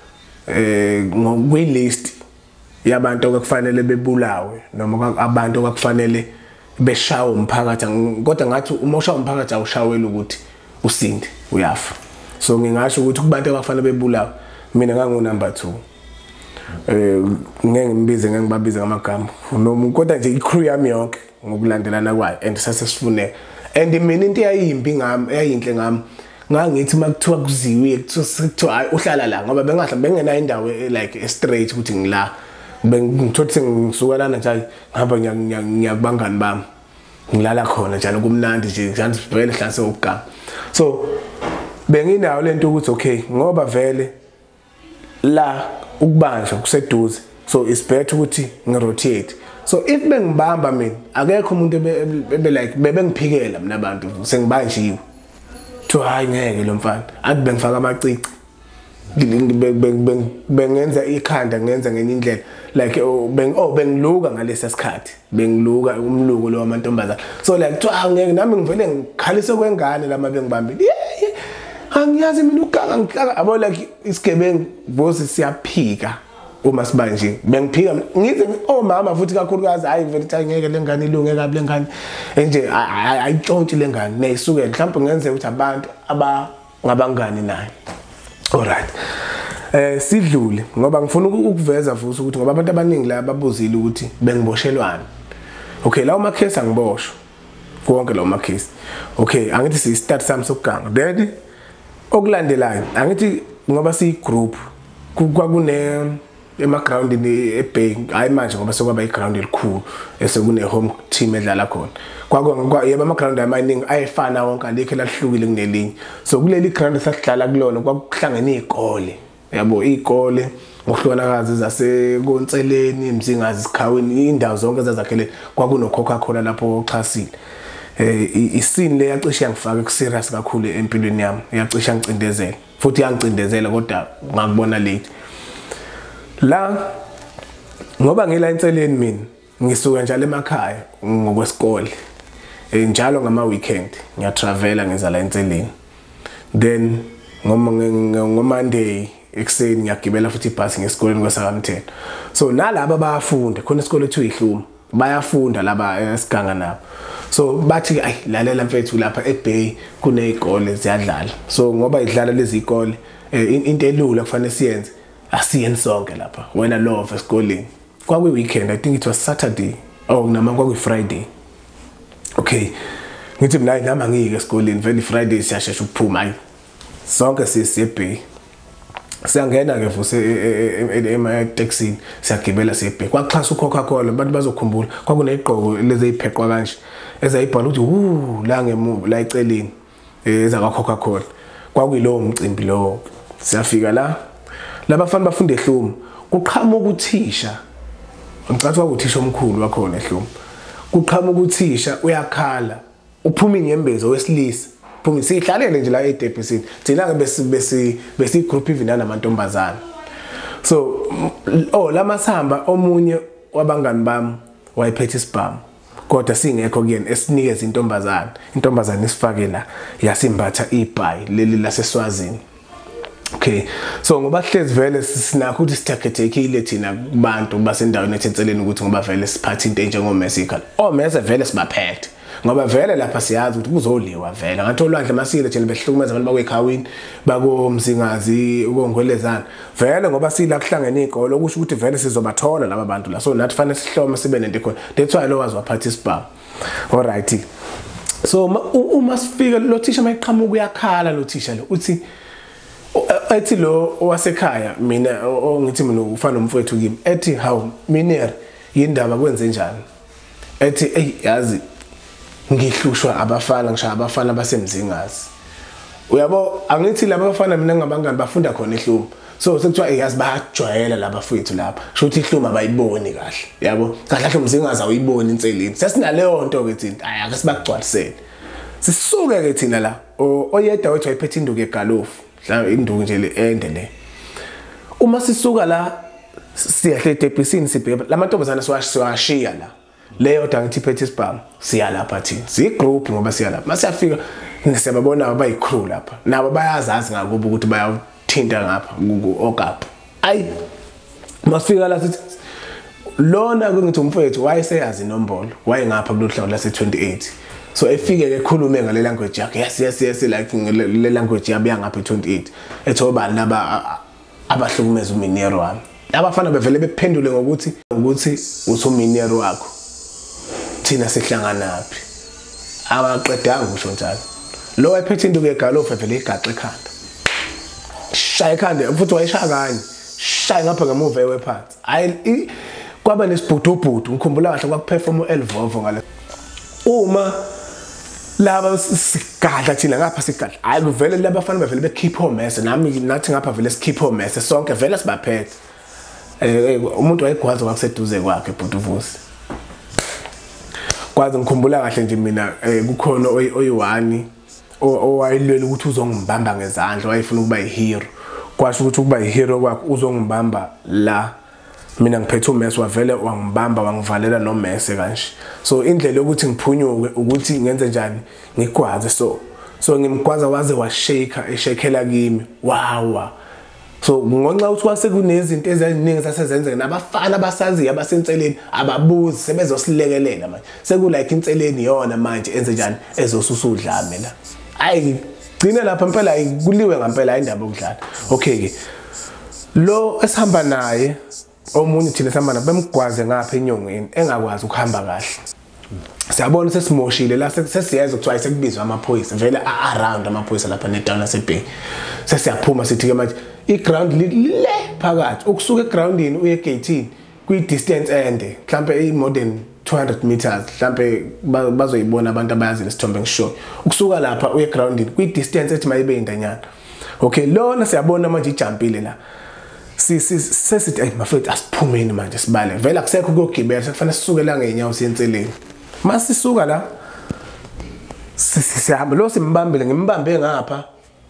eh ngokwi list yabantu okufanele bebulawe noma abantu okufanele beshawe umphakathi kodwa ngathi uma ushawa umphakathi awushawela ukuthi usinde uyafa so ngingasho ukuthi kubantu abafanele bebulawe mina ngangu number two eh ngeke ngibize ngeke ngibabize ngamagama noma kodwa nje icrew yami yonke ngokulandelana kwayo and sasesifune and mina into eyayimbi ngami eyayinhle ngami ngangithi makuthiwa kuziwe kuthiwa hayi uhlala la ngoba bengahla bengena indawo like straight ukuthi ngila bengithothi ngisukelana nje ngihamba ngiyakubangani bami ngilala khona njalo kumnandi nje njalo vele hlanse ukugama so benginayo lento ukuthi okay ngoba vele la ukubanjwa kuseduze so it's better ukuthi ngirotate so if bengibamba mina akekho umuntu ebe like bebengiphikela mina abantu sengibanjiwe to hayi ngeke lo mfana athi bengifaka amacici bengenza ikhanda ngenza ngenye indlela like beng oh bengiluka ngalesi sikhathi bengiluka umluko lo wamantombazana so like to ngeke nami ngivele ngikhalise kwengane lama bengibambile angiyazi mina ukuganga ngihlaka abo like isigebengu bosi siyaphika uma sibanje bengiphika ngize omama futhi kakhulukazi hayi vele cha ngeke lengane ilunge kabi lengane nje ayitshontshe lengane neyisuke mhlawumbe ngenze ukuthi abantu aba ngabangani naye alright eh sidlule ngoba ngifuna ukuveza futhi ukuthi ngoba abantu abaningi la babuzile ukuthi bengiboshelwana okay lawo makhesi angiboshwa konke lawo makhesi okay angithi si start sami sokuganga then okulandelayo angithi ngoba si group kwakune ema ground eBay hayi manje ngoba sokwaba iground elikhulu esekune home team edlala khona kwakwa yeba ama ground amaningi ayefana wonke alikho lahlukile kunelinye so kuleli ground sasidlala kulona kwakuhlangene izikole yabo izikole ngokuhlonakazi zasekonseleni imzingazi isikhaweni indawo zonke zazakhele kwakuno Coca-Cola lapho oxhasile eh isini le yacisha ngifaka ku serious kakhulu empilweni yami yacisha ngicindezela futhi yangicindezela kodwa ngakubona late la ngoba ngila enseleni mina ngisuka njalo emakhaya ngokwesikole njalo ngama weekend ngiya travela ngiza la enseleni then ngoma ngomonday ekseni ngiyagibela futhi ibhasi ngesikoleni kwaSakamthelo so nalabo bayafunda khona isikole ethu ihluma bayafunda laba esiganga nabo so bathi ay lalela mfethu lapha eBay kunezikole ziyadlala so ngoba idlala lezi izikole into elula kufanele siyenze asiyenze sonke lapha wena love esikoleni kwakuyi weekend I think it was Saturday oh nama kwakuyi Friday okay ngithi mina nami ngike esikoleni vele Friday siyashesha ukuphuma hayi sonke sisebay siyangena ke futhi ema taxi siyagibela sebay kwaxhasa uCoca-Cola abantu bazokhumbula kwakuneziqoko lezi ezipheqwa kanje ezayibhala ukuthi hu la ngemuva la eceleni eza kaCoca-Cola kwakuyilowo umcimbi lo siyafika la labafana bafunda ehluma kuqhamuka uthisha ngicathi wakuthisha omkhulu wakhona ehluma kuqhamuka uthisha uyakhala uphuma inyembezo wesilisa phuma sihlalele nje la edebhisini thina ke besi besi besi group even namantombazana so oh lamasamba omunye wabangani bami wayephethe isibhamu kodwa singekho kuyena esinikeza intombazana intombazana isifake la yasimbatha ibhayi leli laseSwazini. Okay, so ngoba hlezi vele sinakho ukuthi sithakethekile thina kubantu basendaweni ethenseleni ukuthi ngoba vele siphatha into enjengomesical omese vele sibaphethe ngoba vele lapha siyazi ukuthi kuzoliwa vele ngathi olwandle masile thina behlukumeza abantu bakwekhawini bakomzingazi ukongwelezana vele ngoba sila kuhlangene igolo okusho ukuthi vele sizobathola laba bantu la so nathi fanele sihlome sibe nento khona that's why lo wazi waphatha isibhamu. All right, so uma sifika lo thisha mayiqhamuka uyakhala lo thisha lo uthi ethi lo owasekhaya mina ongithi mina ufana nomfowethu kimi ethi hawu Minere yindaba kwenze njani ethi ey yazi ngihlushwa abafana ngishaya abafana basemzingazi uyabo angithi laba bafana mina ngabangani bafunda khona eHluma so sekuthiwa yazi bayajwayela laba bafowethu lapha sho ukuthi iHluma abayiboni kahle yabo kahle kahle umzingazi awuyiboni inseleni sesinaleyo nto ke thina hayi ake sibagcwalisele sisuke ke thina la oyedwa wethu ayiphethe induku egalofu la induku nje le ende le uma sisuka la siyahle eTepisini sibheka lamantombazana siwashiya la leyo dangithi phethe isibhamu siya lapha thina si group ngoba siya lapha masiyafika siyababona abayi crew lapha nabo bayazazi ngakubo ukuthi bayathinta ngapha okapha ayi masifika la sithi lona kungithi umfowethu wayeseyazi inombolo waye ngapha kulolu lase twenty-eight so efike ke khulume ngale language yakhe yes yes yes like le language yabuya ngapha twenty-eight ethoba laba abahlukumeza uMinero wami abafana bevele bephendule ngokuthi ukuthi uthi uMinero wakho thina sihlanganaphi abaqedanga usho njalo lo wayephethe induku egalofu vele igaxa ekhanda shaya ekhanda futhi wayeshaya kanye shaya ngapha ngemuva ewephansi hayi kwaba nesibhudubhudu ngikhumbula kahle kwakuperform uElvovo ngale uma laba sigadla thina ngapha sigadla hayi kuvele laba bafana bevele bekeep home mess nami nathi ngapha vele sikeep home mess sonke vele sibaphethe eh umuntu wayegwaza kwakuseduze kwakhe ebhuduvusi kwaze ngikhumbula kahle nje mina kukhona oyi-one owayilwela ukuthi uzongibamba ngezandla wayefuna ukuba yihero kwasho ukuthi ukuba yihero kwakhe uzongibamba la mina ngiphethe uMesi wavele wangibamba wangivalela noMesi kanje so indlela yokuthi ngiphunyuke ukuthi ngenze njani ngigwaze so so ngimgwaza waze washake eshekela kimi wawa so ngonxa ukuthi kwase kunezinto eziningi zasezenzeka nabafana basazi abasenseleni ababuzi sebezosilekelela manje seku like inseleni yona manje enze njani ezosusa udlame la ayi gcina lapha impela kuliwe ngempela indaba yokudlala. Okay ke lo esihamba naye omunye thina sihamba naye bemgwaze ngapha enyongeni engakwazi ukuhamba kahle siyabona sesimoshile la sesiyeza ukuthiwa sekubizwa amaphoyisa vele around amaphoyisa lapha netown yaseBay sesiyaphuma sithi ke manje iground le phakathi ukusuka egroundini uye egateini kwi distance ende mhlambe more than two hundred meters mhlambe bazoyibona abantu abayazi lesithombe ngisho ukusuka lapha uye egroundini kwi distance ethi mayibe indanyana. Okay lona siyabona manje ijumpile la si sesithi ay mafethu asiphumeni manje sibale vele akusekho ukugibela sekufanele sisuke la ngeenyawo siyenseleni masisuka la sihamba lo simbambile ngimbambe ngapha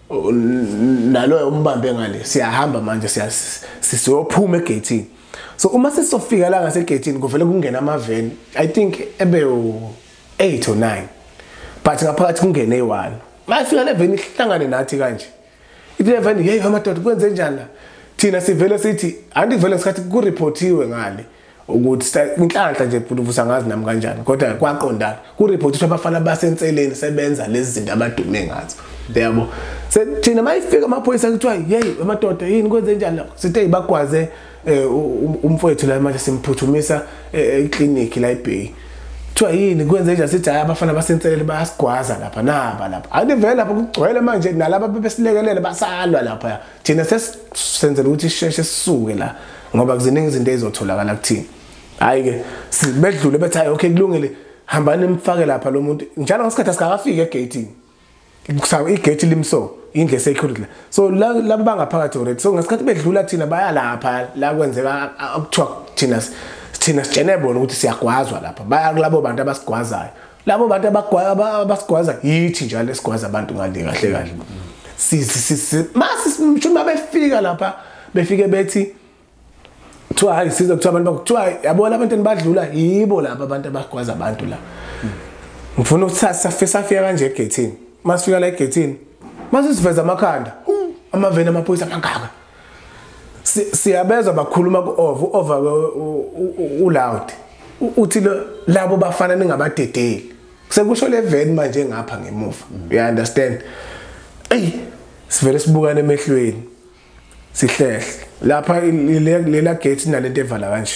nalo umbambe ngale siyahamba manje siyophuma egateini so uma sisofika la ngasegateini kuvele kungena amaveni I think ebe eight or nine but ngaphakathi kungene one masifika le veni ihlangane nathi kanje ithi veni hey amadoda kwenze njani la thina sivele sithi anti vele sikhathi kureportiwe ngale ukuthi inhlanhla nje futhi ngazi nami kanjani kodwa kwaqondana kureportishwa abafana basenseleni sebenza lezi zinto abadume ngazo yabo thina mayifika amaphoyisa kuthiwa hey amadoda yini kwenze njani la sithe bagwaze umfowethu la manje simphuthumisa eclinic la eBay kuthiwa yini kwenze njani sithi hayi abafana basenseleni bayasigwaza lapha naba lapha anti vele lapha kugcwele manje nalabo bebesilekelele basalwa lapha thina sesenzela ukuthi isheshe sisuke la ngoba kuziningi izinto ezotholakala kuthini hayi ke sibedlule bethi hayi okay kulungile hambani nimfake lapha lo muntu njalo ngesikhathi asikafika egateini kusaba igate limso indle security la so laba bangaphakathi already so ngesikhathi bedlula thina baya lapha la kwenzeka ukuthiwa thina thina sijenebona ukuthi siyagwazwa lapha baya kulabo bantu abasigwazayo labo bantu abasigwaza yithi njalo esigwaza abantu ngale kahle kahle si si masi mshuma befika lapha befike bethi kuthiwa hayi siza kuthiwa abantu bakuthiwa yabona abantu enibadlula yibo laba abantu abagwaza abantu la ngifuna ukuthatha safisa fika kanje egethini masifika la egethini masisiveza amakhanda amaveni amaphoyisa amangaka siyabezwa bakhuluma ku-over over u-loud uthi labo bafana ningabadedeli sekusho le veni manje ngapha ngemuva you understand ey sivele sibukane emehlweni sihlehle lapha lela gate nalento evala kanje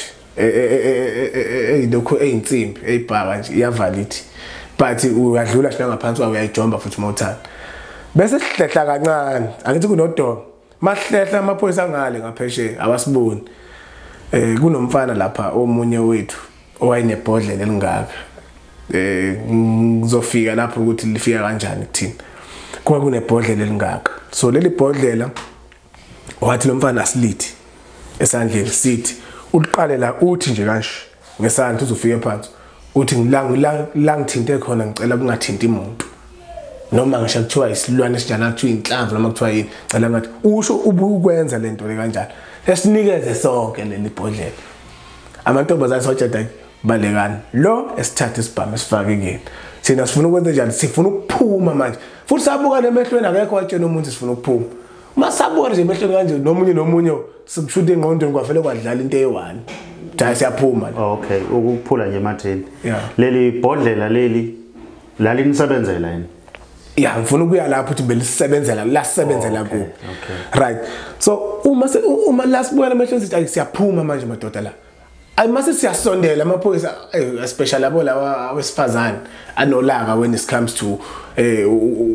eyilokho eyinsimbi eyibhaka nje iyavala ithi but uyadlula shina ngaphansi kwawo uyayijomba futhi mothana bese sihlehla kancane angithi kunodomo mahlehla amaphoyisa ngale ngaphesheya awasiboni eh kunomfana lapha omunye wethu owayinebhodlela elingaka eh ngizofika lapho ukuthi lifika kanjani kuthina kuba kunebhodlela elingaka so leli bhodlela wathi lo mfana asilithi esandleni sithi uliqale la uthi nje kanje ngesandla uzofika phansi uthi ngila ngithinte khona ngicela kungathinti umuntu noma ngisho kuthiwa isilwane esinjana kuthiwa inhlamvu noma kuthiwa yini cela ngathi usho ubukwenza lento le kanjalo esinikeze sonke leli bhodlela amantombazane sojada balekana lo esithatha isibhamu esifake kini thina sifuna ukwenza njani sifuna ukuphuma manje futhi sabuka lemehlweni akekho watshena umuntu sifuna ukuphuma masabuka nje emehlweni kanje nomunye nomunye sikushuda engqondweni kwavele kwadlala into eyi-one ja siyaphuma okay ukuphula nje ematheni leli bhodlela leli lalinisebenzela yini ya ngifuna ukuya lapho ukuthi belisebenzela la sisebenzela ku right so uma uma lasibuka lemehlweni sithi siyaphuma manje madoda la ay mase siyasondela amaphoyisa especially labo lawa wesifazane anolaka when it comes to eh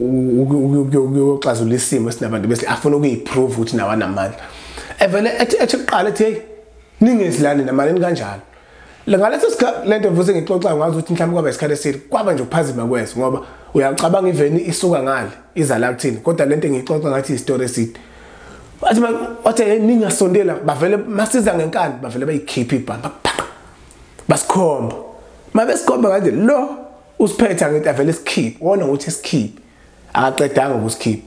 ukuxazula isimo esinabantu bese afuna ukuyiprove ukuthi nawa namandla evele ethi ethi kuqala ethi hey ningezilani namaleni kanjalo ngaleso sikhathi lento mvuze ngixoxa ngazi ukuthi mhlawumbe kwaba isikhathi eside kwaba nje ukuphazima kwethu ngoba uyacabanga iveni isuka ngale iza la kuthini kodwa lento ngixoxa ngathi istory eside bathi bathi ningasondela bavele masiza ngenkani bavele bayikhipha ibhamba basikhomba mabesikhomba kanje lo usiphetha ngithi avele sikhipha wona ukuthi sikhipha akaqedanga ukusikhipha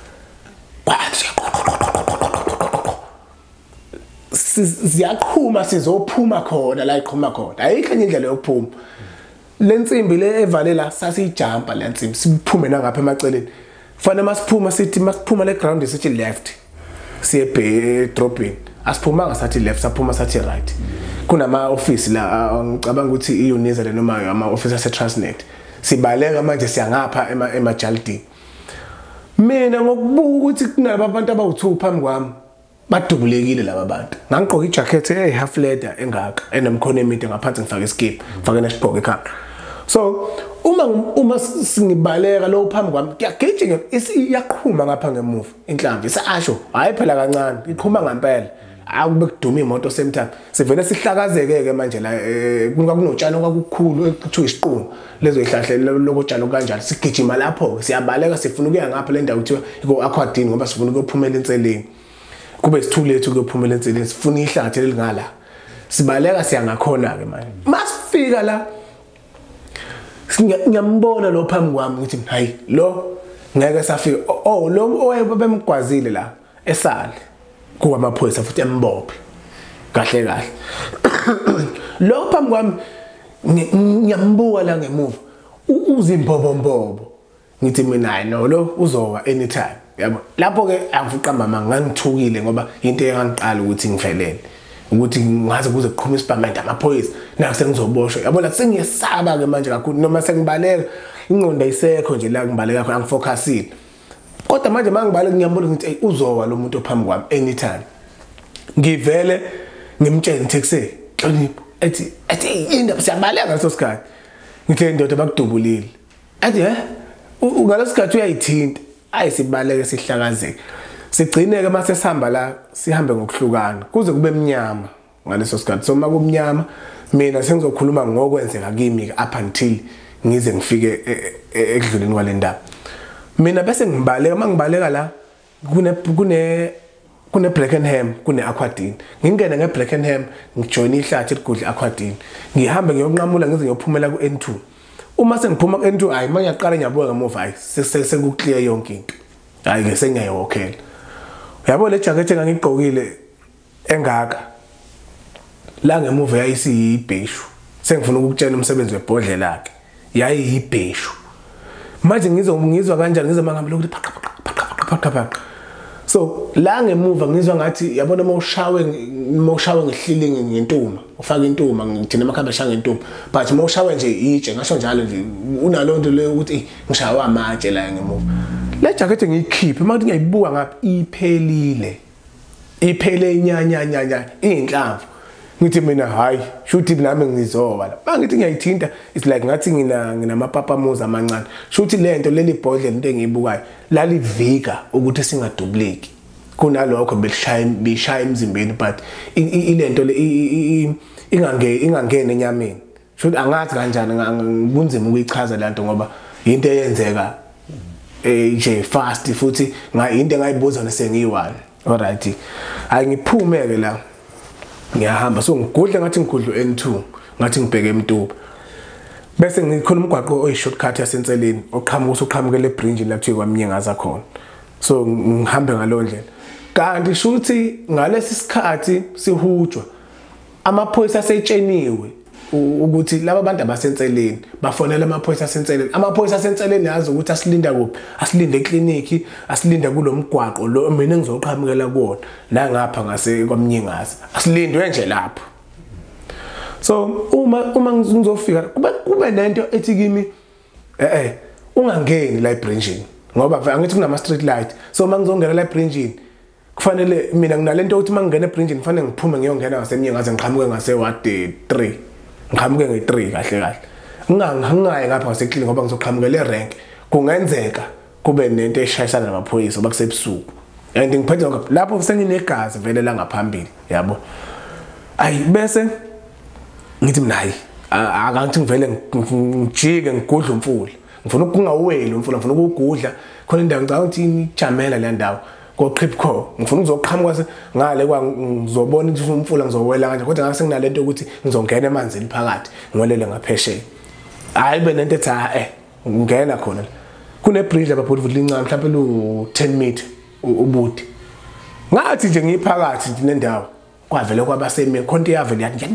siyaqhuma sizophuma khona la iqhuma khona ayikho enye indlela yokuphuma lensimbi le evalela sasiyijumpa lensimbi siphume nangapha emaceleni fanele masiphuma sithi masiphuma le ground sithi left siye be dropping asiphuma ngasathi left saphuma sathi right kunama office la ngicabanga ukuthi iUnisa le noma ama office ase Transnet sibaleka manje siyangapha ema emajaldi mina ngokubuka ukuthi kunalabo abantu abawu-two phambi kwami badubulekile laba bantu ngangigqoka ijacket hey half leather engaka enemkhono emide ngaphansi ngifake iskip ngifake nesibhoke ekhanda so uma uma singibaleka lo phambi kwami ngiyagijinga iyaqhuma ngapha ngemuva inhlamvu isasho hayi phela kancane iqhuma ngempela akube kuduma imoto semthatha sivele sihlakazeke ke manje la kunuka kunotshani kwakukhulu ekuthiwa isiqungu lezo ihlahle lokutshalo kanjalo sigijima lapho siyabaleka sifuna ukuya ngapha le ndawo kuthiwa iko aquadine ngoba sifuna ukuphumela enseleni kube sithulethu ukuphumela enseleni sifuna ihlathi lelingala sibaleka siyangakhona ke manje masifika la ngiyambona lo phambi kwami ukuthi hayi lo ngeke safika oh lo owayebemgwazile la esale kuba amaphoyisa futhi embophe kahle kahle lo phambi kwami ngiyambuka la ngemuva uzimbobombobo ngithi mina hayi no lo uzowa anytime yabo lapho ke avuqa mama ngangithukile ngoba into engangiqala ukuthi ngivelele ukuthi ngaze kuze kuqhuma isipamende amaphoyisa naku sengizoboshwa yabo la sengiyesaba ke manje kakhulu noma sengibaleka ingqondo ayisekho nje la ngibaleka khona angifocusile kodwa manje mangibaleka ngiyambona ngithi hey uzowa lo muntu ophambi kwami anytime ngivele ngimtshela ngithi kuse Hlonipho ethi ethi indaba siyabaleka ngaso sikhathi ngithe indoda bakudubulile athi he ngalesikhathi uyayithinta ayisibaleke sihlakazeke sigcineke mase sihamba la sihambe ngokuhlukana kuze kube emnyama ngaleso sikhathi so makumnyama mina sengizokhuluma ngokwenzeka kimi up until ngize ngifike ekudluleni kwalendaba mina bese ngibaleka mangibaleka la kune kune kune Brackenham kune Aquadine ngingena ngeBrackenham ngijoin ihlathi eligudla Aquadine ngihambe ngiyonqamula ngize ngiyophumela ku N two uma sengiphuma ku N two hayi manje ngiyaqala ngiyabuka ngemuva hayi seku clear yonke into hayi ke sengiyayokhela yabo le jacket engangigqokile engaka la ngemuva yayisiyibheshu sengifuna ukutshela umsebenzi webhodlela lakhe yayiyibheshu manje ngizwa ngizwa kanjani ngizwa mangabe lokho phaqa phaqa phaqa phaqa so la ngemuva ngizwa ngathi yabona mawushawe mawushawe ngehlili ngentuma ufaka intuma ngithina emakhamba shaya ngentuma but mawushawe nje itshe ngasho njalo nje unalonto le ukuthi ngishawa amatshe la ngemuva le jacket ngiyikhiphe manje ngiyayibuka ngapha iphelile iphele inyanya nyanya inhlamvu ngithi mina hayi shuthi nami ngizoba la bangithi ngiyayithinta it's like ngathi ngina nginamapapa muza amancane shuthi lento leli bhodlela into engiyibukayo lalivika ukuthi singadubleki kunalokho belishaya bishaya emzimbeni but ilento le ingange ingangene enyameni shuthi angathi kanjani ngunzima ukuyichaza lento ngoba into eyenzeka eh nje fast futhi nga into engayibuza nesengiyiwani alright ayingiphume ke la ngiyahamba so ngigudle ngathi ngigudlo N two ngathi ngibheke eMtuba bese ngikhona umgwaqo oyi shortcut yasenseleni oqhamuka usuqhamuke le bridge la kuthiwa kwamnyengaza khona so ngihambe ngalondlela kanti shuthi ngalesi sikhathi sihujwa amaphoyisa asetsheniwe ukuthi laba bantu abasenseleni bafonela amaphoyisa asenseleni amaphoyisa asenseleni yazi ukuthi asilinda kuphi asilinde eclinic asilinda kulomgwaqo lo mina ngizoqhamukela kuona la ngapha ngase kwamnyengaza asilindwe nje lapho so uma uma ngizofika kube kube lento ethi kimi eh eh ungangeni la ebridge ngoba angithi kunama street light so uma ngizongena la ebridge kufanele mina nginalento ukuthi mangingena ebridge kufanele ngiphume ngiyongena ngasemnyengaza ngiqhamuke ngase ward three ngiqhamuke nge three kahle kahle ngingangayi ngapha ngaseklini ngoba ngizoqhamuke le rank kungenzeka kube nento eshayisana namaphoyisa bakusebusuku and ngiphethe lapho senginegazi vele la ngaphambili yabo ayi bese ngithi mina hayi akangithi ngivele ngijike ngigudla umfula ngifuna ukungaweli umfula ngifuna ukugudla khona indawo ngicabanga ukuthi ijamela le ndawo ko trip co ngifuna ukuzoqhamuka ngale kwa ngizobona ukuthi umfula ngizowela kanje kodwa ngase nginalento ukuthi ngizongena emanzini phakathi ngolele ngaphesheya hayi benento ethi eh ngingena khona kune bridge lapha phela lincane mhlawumbe lu ten meter ubude ngathi nje ngiphakathi nendawo kwavele kwabasemi khonto yavele yathi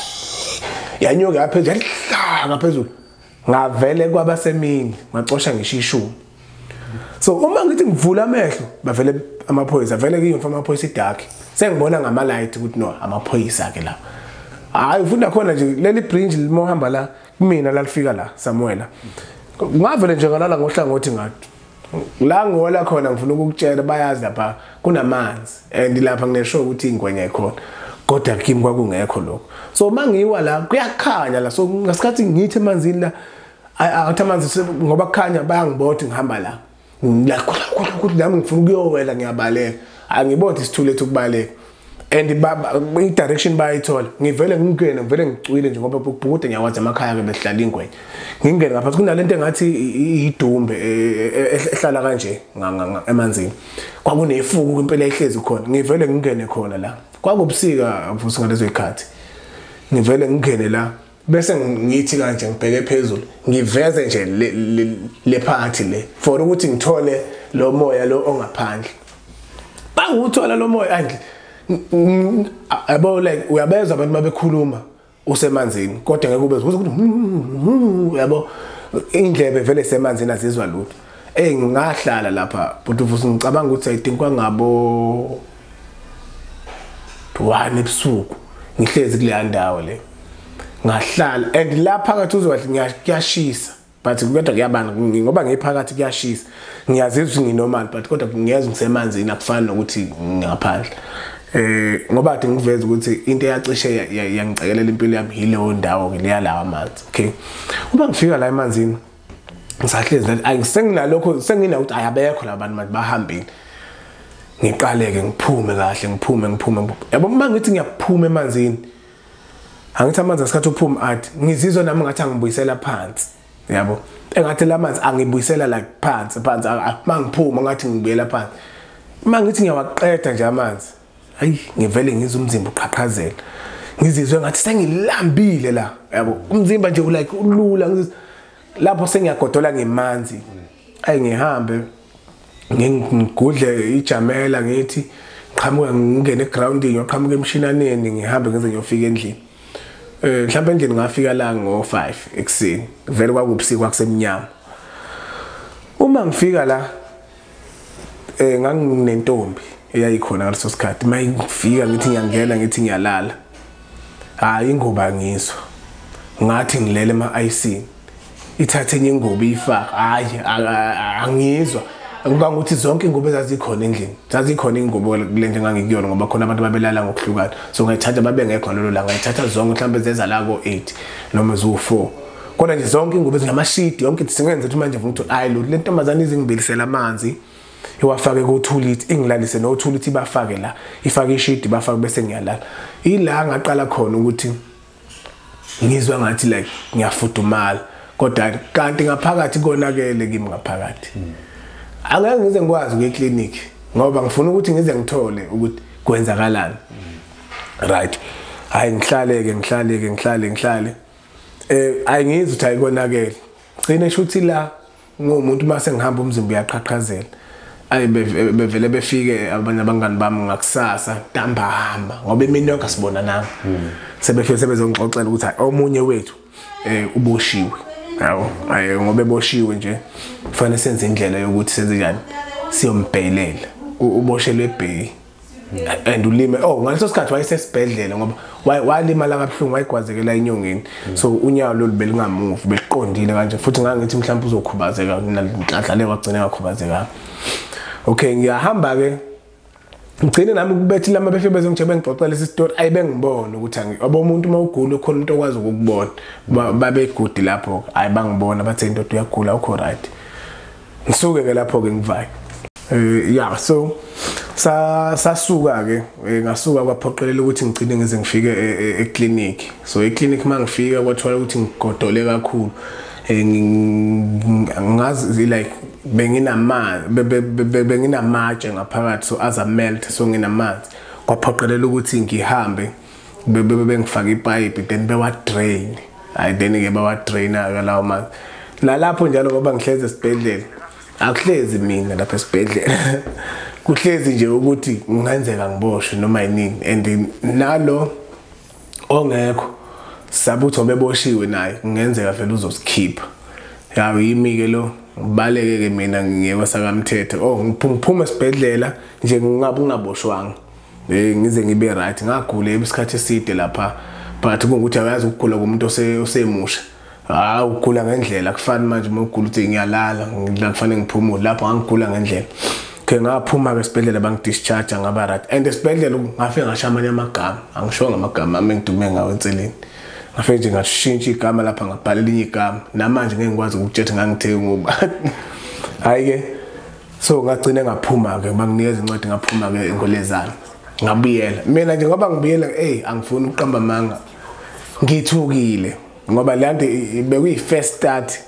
yanyoka yaphezulu yahlanga phezulu ngavele kwabasemini ngacosha ngishishumi so uma ngithi ngivula amehlo bavele amaphoyisa vele kuyimfa amaphoyisa idark sengibona ngama light ukuthi no amaphoyisa ke la hayi ufunda khona nje leli bridge limohamba la kumina la lifika la Samuela ngavele nje ngalala ngohlangothi ngathi la ngola khona ngifuna ukukutshela bayazi lapha kunamanzi and lapha nginesho ukuthi ingwenya ikhona kodwa kimi kwakungekho lokho so mangiwa la kuyakhanya la so ngasikhathi ngithi emanzini la athi amanzi ngoba kukhanya bayangibona ngihamba la la ukuthi nami ngifuna ukuyowela ngiyabaleka angibodi isithule ukubaleka and i direction bayithola ngivele ngingene ngivele ngicwile nje ngoba ubhukude ngiyawazi emakhaya ke behlala ingwenya ngingene ngapha kunalento engathi idumbe ehlala kanje emanzini kwakunefuku impela ehlezi khona ngivele ngingene khona la kwakubusika mfuthi ngalezo ikhathi ngivele ngingene la bese ngithi kanje ngibheke phezulu ngiveze nje le party le for ukuthi ngithole lo moya lo ongaphandle banguthola lo moya andle abo like uyabeza abantu babekhuluma usemanzini kodwa ngeke ube ukuthi yabo indlebe vele semanzini azizwa lutho eh ngahlala lapha but uvusa ngicabanga ukuthi I think kwangabo one ebusuku ngihlezi kule ndawo le ngahlala and la phakathi uzwathi ngiyashisa but kodwa kuyabana ngoba ngiphakathi kuyashisa ngiyazizwa ukuthi nginormal but kodwa ngiyeza ngisemanzini akufani nokuthi ngaphandle eh ngoba ade ngiveza ukuthi into eyacishe yangicekelela impilo yami yileyo ndawo ke leya lawa amanzi okay uma ngifika la emanzini ngisahlezi ayisenginalokho sengina ukuthi ayabekho labantu manje bahambile ngiqaleke ngiphume kahle ngiphume ngiphume yabo uma ngithi ngiyaphuma emanzini angithi amanzi asikhathi uphuma athi ngizizwa nami ngathi angibuyisela phansi yabo engathi lamanzi angibuyisela la phansi phansi mangiphuma ngathi ngibuyela phansi uma ngithi ngiyawaqeda nje amanzi hayi ngivele ngizwe umzimba uqhaqhazela ngizizwe ngathi sengilambile la yabo umzimba nje ulike ulula lapho sengiyagodola ngemanzi ayi ngihambe ngigudle ijamela ngithi qhamuka ngingene egrounding yoqhamuka emshinaneni ngihambe ngize ngiyofika endlini eh mhlawumbe endlini ngafika la ngo five ekseni vele kwakubusuku kwakusemnyama uma ngifika la eh nganginentombi eyayikhona ngaleso sikhathi mayifika ngithi ngiyangena ngithi ngiyalala hayi ingoba ngizwa ngathi ngilele ema-I C ithathe enye ingubo ifaka hayi angizwa ngokuthi zonke ingubo ezazikhona endlini zazikhona ingubo kule nto engangikuyona ngoba khona abantu babelala ngokuhlukana so ngayithatha babe ngekho lolo la ngayithatha zonke mhlawumbe zeza la ko eight noma zu four kodwa nje zonke ingubo ezingamashidi yonke singenze ukuthi manje ukuthi hayi lo le ntombazana izingibilisela amanzi iwafake ku two litre ingilalise no two litre bafake la ifake ishidi bafake bese ngiyalala ila ngaqala khona ukuthi ngizwa ngathi like ngiyafudumala kodwa kanti ngaphakathi konakele kimi ngaphakathi angeke ngize ngikwazi ukuya eclinic ngoba ngifuna ukuthi ngize ngithole ukuthi kwenzakalani right hayi ngihlaleke ngihlaleke ngihlale ngihlale eh ayingizwa ukuthi ayikonakele gcine shuthi la ngomuntu mase ngihamba umzimba uyaqhaqhazela ayi bevele befike abanye abangani bami ngakusasa ntambama ngoba imini yonke sibona nami sebefike sebezongixoxela ukuthi omunye wethu eh uboshiwe yawo ayi ngoba eboshiwe nje kufanele senze indlela yokuthi senze njani siyombhelela uboshelwe ebheki and ulime oh ngaleso sikhathi wayesesibhedlela ngoba walimala kabuhlungu wayigwazekela inyongeni so unyawo lolu belingamuvu beliqondile kanje futhi ngangithi mhlawumbe uzokhubazeka nanhlanhlale kwagcina ngakhubazeka okay ngiyahamba ke ngicine nami kubethi lama befike bezongijebe ngixoxela lesi story ayibe ngibona ukuthi abo umuntu mawugula khona umuntu okwazi ukubona babe good lapho ayi bangibona bathe into uyagula ukho right ngisuke ke lapho ke ngivayo eh yeah so sa sasuka ke ngasuka kwaphoqelela ukuthi ngicine ngize ngifike e-clinic so e-clinic mangifika kwathola ukuthi ngigodole kakhulu ngazi like benginamanzi benginamatshe ngaphakathi so as a melt so nginamanzi kwaphoqelela ukuthi ngihambe bengifaka ipipe then bewa drain I then ke bawa drainer lawo manzi nalapho njalo ngoba ngihleze esibhedlela akuhlezi mina lapha esibhedlela kuhlezi nje ukuthi ngenzeka ngiboshwe noma yini and nalo ongekho sabutho beboshiwe naye ngenzeka vele uzosikhipha yawo yimi ke lo baleke ke mina ngiyekwa sakamthetho oh ngiphuma esibhedlela nje ngingabe ngingaboshwanga eh ngize ngibe right ngagula ebisikhathi eside lapha but kungukuthi ayazi ukugula komuntu osemusha ah ukugula ngendlela kufani manje uma ugula uthi ngiyalala ngikufanele ngiphumule lapho ngigula ngendlela ke ngaphuma ke esibhedlela bangidischarge ngaba right and esibhedlela ngafika ngashamanya amagama angishonga amagama ami ngidume ngawo enseleni ngafike nje ngashintsha igama lapha ngabhala elinye igama namanje ngeke ngikwazi ukuthetha ngangithe ngoba hayi ke so ngagcina ngaphuma ke banginikeza incwadi ngaphuma ke engolezana ngabuyela mina nje ngoba ngibuyela hey angifuni ukuqamba manga ngithukile ngoba le nto bekuyi first start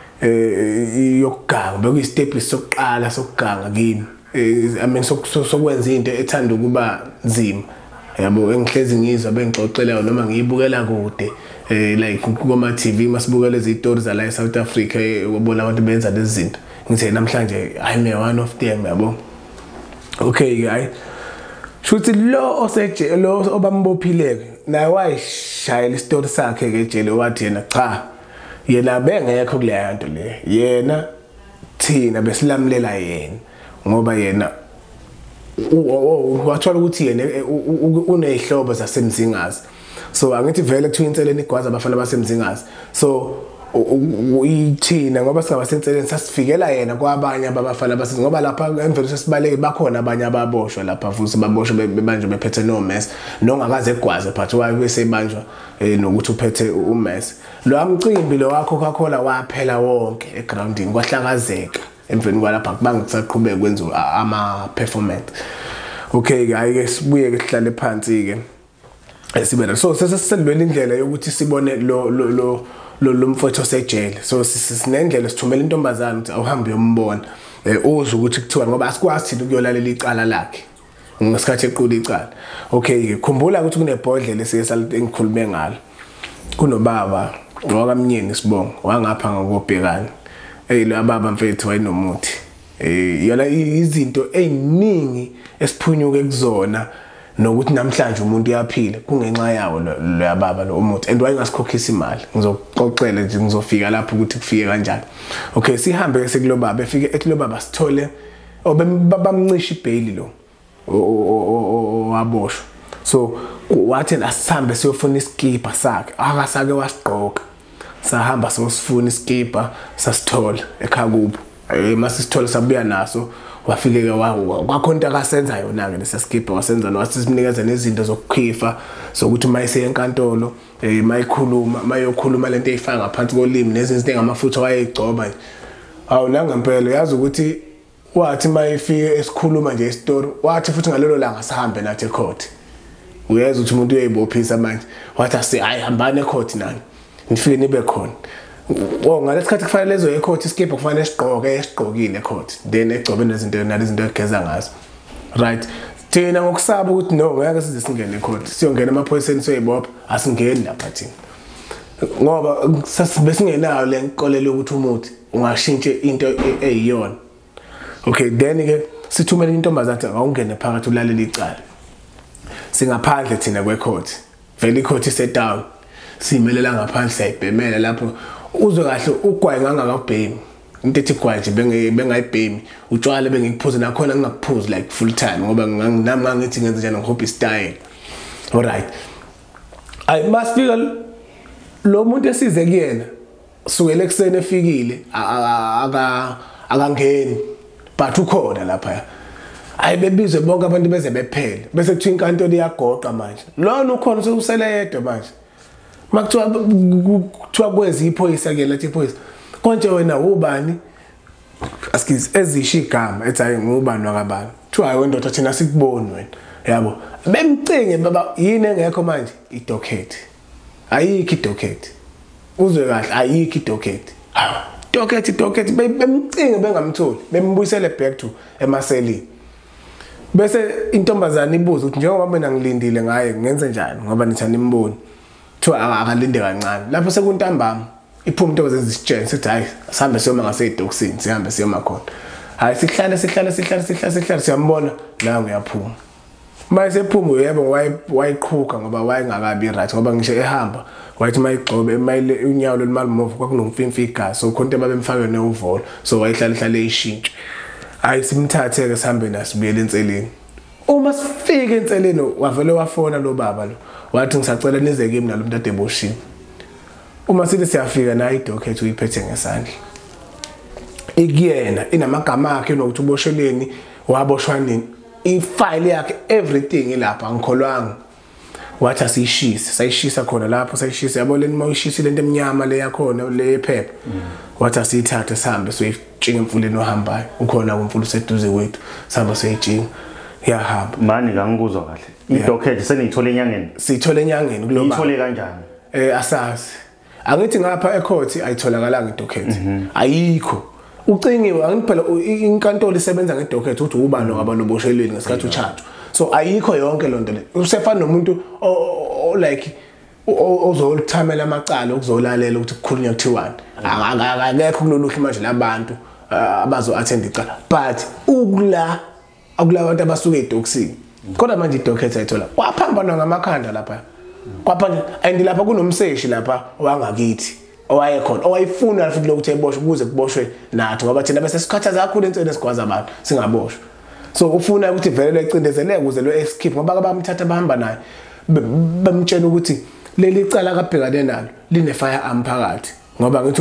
eh yokuganga bekuyi step sokuqala sokuganga kimi I mean sokwenza into ethanda ukuba nzima yabo engihlezi ngizwa bengixoxela noma ngiyibukela kude eh like kuma T V masibukela lezi stories la eSouth Africa ubona abantu benza lezi zinto ngithe namhlanje I am one of them yabo okay guys shuthi lo oseje lo obambophileke naye wayishayela istory sakhe ke ejele wathi yena cha yena bengekho kuleya nto le yena thina besilamulela yena ngoba yena wathola ukuthi yena unezihlobo zasemzingazi so angithi vele kuthiwa inseleni igwaza abafana basemzingazi so uyithina ngoba singaba senseleni sasifikela yena kwabanye abafana basenzi ngoba lapha emvelo sesibaleke bakhona abanye ababoshwa lapha futhi baboshwe bebanje bephethe no mess nongakaze egwaze but wayesebanjwa nokuthi uphethe umess lo amcimbi lo wakho Coca-Cola waphela wonke egrounding kwahlakazeka emveni kwalapha kubangisaqhubeka kwenza ama performance okay ke sibuye ke sihlale phansi ke esibela so sesiselwela indlela yokuthi sibone lo lo lo lomfowethu sejele so sinendlela sithumela intombazana ukuthi awuhambe uyombona uzwe ukuthi kuthiwa ngoba asikwazi thina ukuyolalela icala lakhe ngesikhathi equla icala okay khumbula ukuthi kunebhodlela esiyesala engikhulume ngalo kunobaba wakamnyeni sibongo wangapha ngokubhekana hey lo baba mfethu wayenomuthi eh yona izinto eziningi esiphunyuke kuzona nokuthi namhlanje umuntu uyaphila kungenxa yawo lo yababa lo umuthi and wayengasikhokhisa imali ngizoxoxela nje ngizofika lapho ukuthi kufike kanjani. Okay, sihambe sekulo baba efike ekulo baba sithole obamncisha ibail lo waboshwa. So wathi asihambe siyofuna iskipa sakhe akasake wasiqoqa sahamba sosifuna iskipa sasithola ekhaya kubo masisithola sabuya naso wafike ke kwakhonto akasenza yona ke lesaskipa wasenza wasisinikeza nezinto zokukhifa sokuthi mayise enkantolo mayikhuluma mayokhuluma lento eyifaka ngaphansi kolimi nezinto engamafutha wayegcoba nje. Awu nanga impela yazi ukuthi wathi mayifike esikhuluma nje istory wathi futhi ngalelo langa sahambe nathi ecourt. Uyeza ukuthi umuntu uyayibophisa manje wathi asi hayi hambane ecourt nani nifike nibe khona. Oh ngalesikhathi kufanele lezo ecourt iskipa kufanele esiqoke esiqokile ecourt then egcobe nezinto nalezi zinto egeza ngazo. Right, thina ngokusaba ukuthi no ngeke size singene ecourt siyongena emaphoyiseni soyibopha asingeni lapha thina ngoba sasibesingenayo le nkolelo ukuthi umuthi ungashintshe into eyiyona. Okay, then ke sithumela intombazana awungene phakathi ulalela icala singaphandle thina kwecourt vele icourt isedown simelela ngaphandle sayibhemela lapho uzwe kahle ugwayi ngangakabhemi into ethi gwayi nje benge bengayibhemi utshwala bengikuphuza nakhona ngingakuphuzi like full time ngoba nami ngithi ngenza njani ngihobby style. All right, I must feel lo muntu esize kuyena sukele eksene efikile aka akangeni but ukhona lapha ayibebizwe bonke abantu beze bephele bese kuthi inkantolo iyagoqa manje lona ukhona usele yedwa manje makuthiwa kuthiwa kwezi iphoyisa ke lathi iphoyisa konje wena ubani askiz ezisho igama ethi hayi ngubani wakabani kuthiwa hayi wendoda thina sikuboni wena yabo bemcinge baba yini engekho manje idocket ayikho idocket uzwe kahle ayikho idocket docket docket bemcinge bengamtholi bembuyisele back to emaselini bese intombazana ibuza ukuthi njengoba mina ngilindile ngaye ngenze njani ngoba nithanda imboni thiwa akalinde kancane lapho sekuntambama iphuma into ezisitshela sithi hayi sihambe siyoma ngasedoksini sihambe siyoma khona hayi sihlale sihlale sihlale sihlale sihlale siyambona la ngiyaphuma mase ephuma yebo wayiqhuka ngoba wayengakabi right ngoba ngisho ehamba wathi mayigcobe emayile unyawo lemali move kwakunomfimfi igazi so khonto babemfake neuvolo so wayihlala ihlale ishintshe. Hayi simthathe ke sihambe nasibuyele enseleni. Uma sifike enseleni wavele wafona lo baba lo wathi ngisacela nize kimi nalo muntu ade boshiwe. Uma sithi siyafika nayo idocket uyiphethe ngesandla ikuyena inamagama akhe nokuthi ubosheleni waboshwa nini ifile yakhe everything ilapha ngikholwanga wathi asishise sayishisa khona lapho sayishisa yabo leni mawushisile into emnyama le yakhona le phepha wathi asithathe sihambe soyijinga emfuleni ohambayo ukhona umfulu seduze wethu sihamba soyijinga yahamba mani ngangikuzwa kahle idocket seniyithola enyangeni sithola enyangeni kulo baba ithole kanjani eh asazi angithi ngapha ecourt ayitholakalanga idocket ayikho ucingiwe angiphela inkantolo isebenza ngedocket ukuthi ubani ngabanoboshwelweni ngesikhathi uchathu so ayikho yonke lonto le usefana nomuntu like ozolithamela amacala ukuzolalela ukuthi kukhulunywa kuthiwani akekho kuloluhlu manje labantu abazo attend icala but ukula akula abantu abasuka edoksini kodwa manje idocket ayithola kwaphambana ngamakhanda lapha kwaphanje and lapha kunomseshi lapha owangakithi owayekhona owayifuna futhi lokuthi eboshwe ukuze kuboshwe nathi ngoba thina bese sikhathaza kakhulu inselo esikwazi abantu singaboshwe so ufuna ukuthi vele lecindezeleke ukuze lo escape ngoba abamthatha bahamba naye bamtshela ukuthi leli cala kabhekane nalo line firearm phakathi ngoba ngithi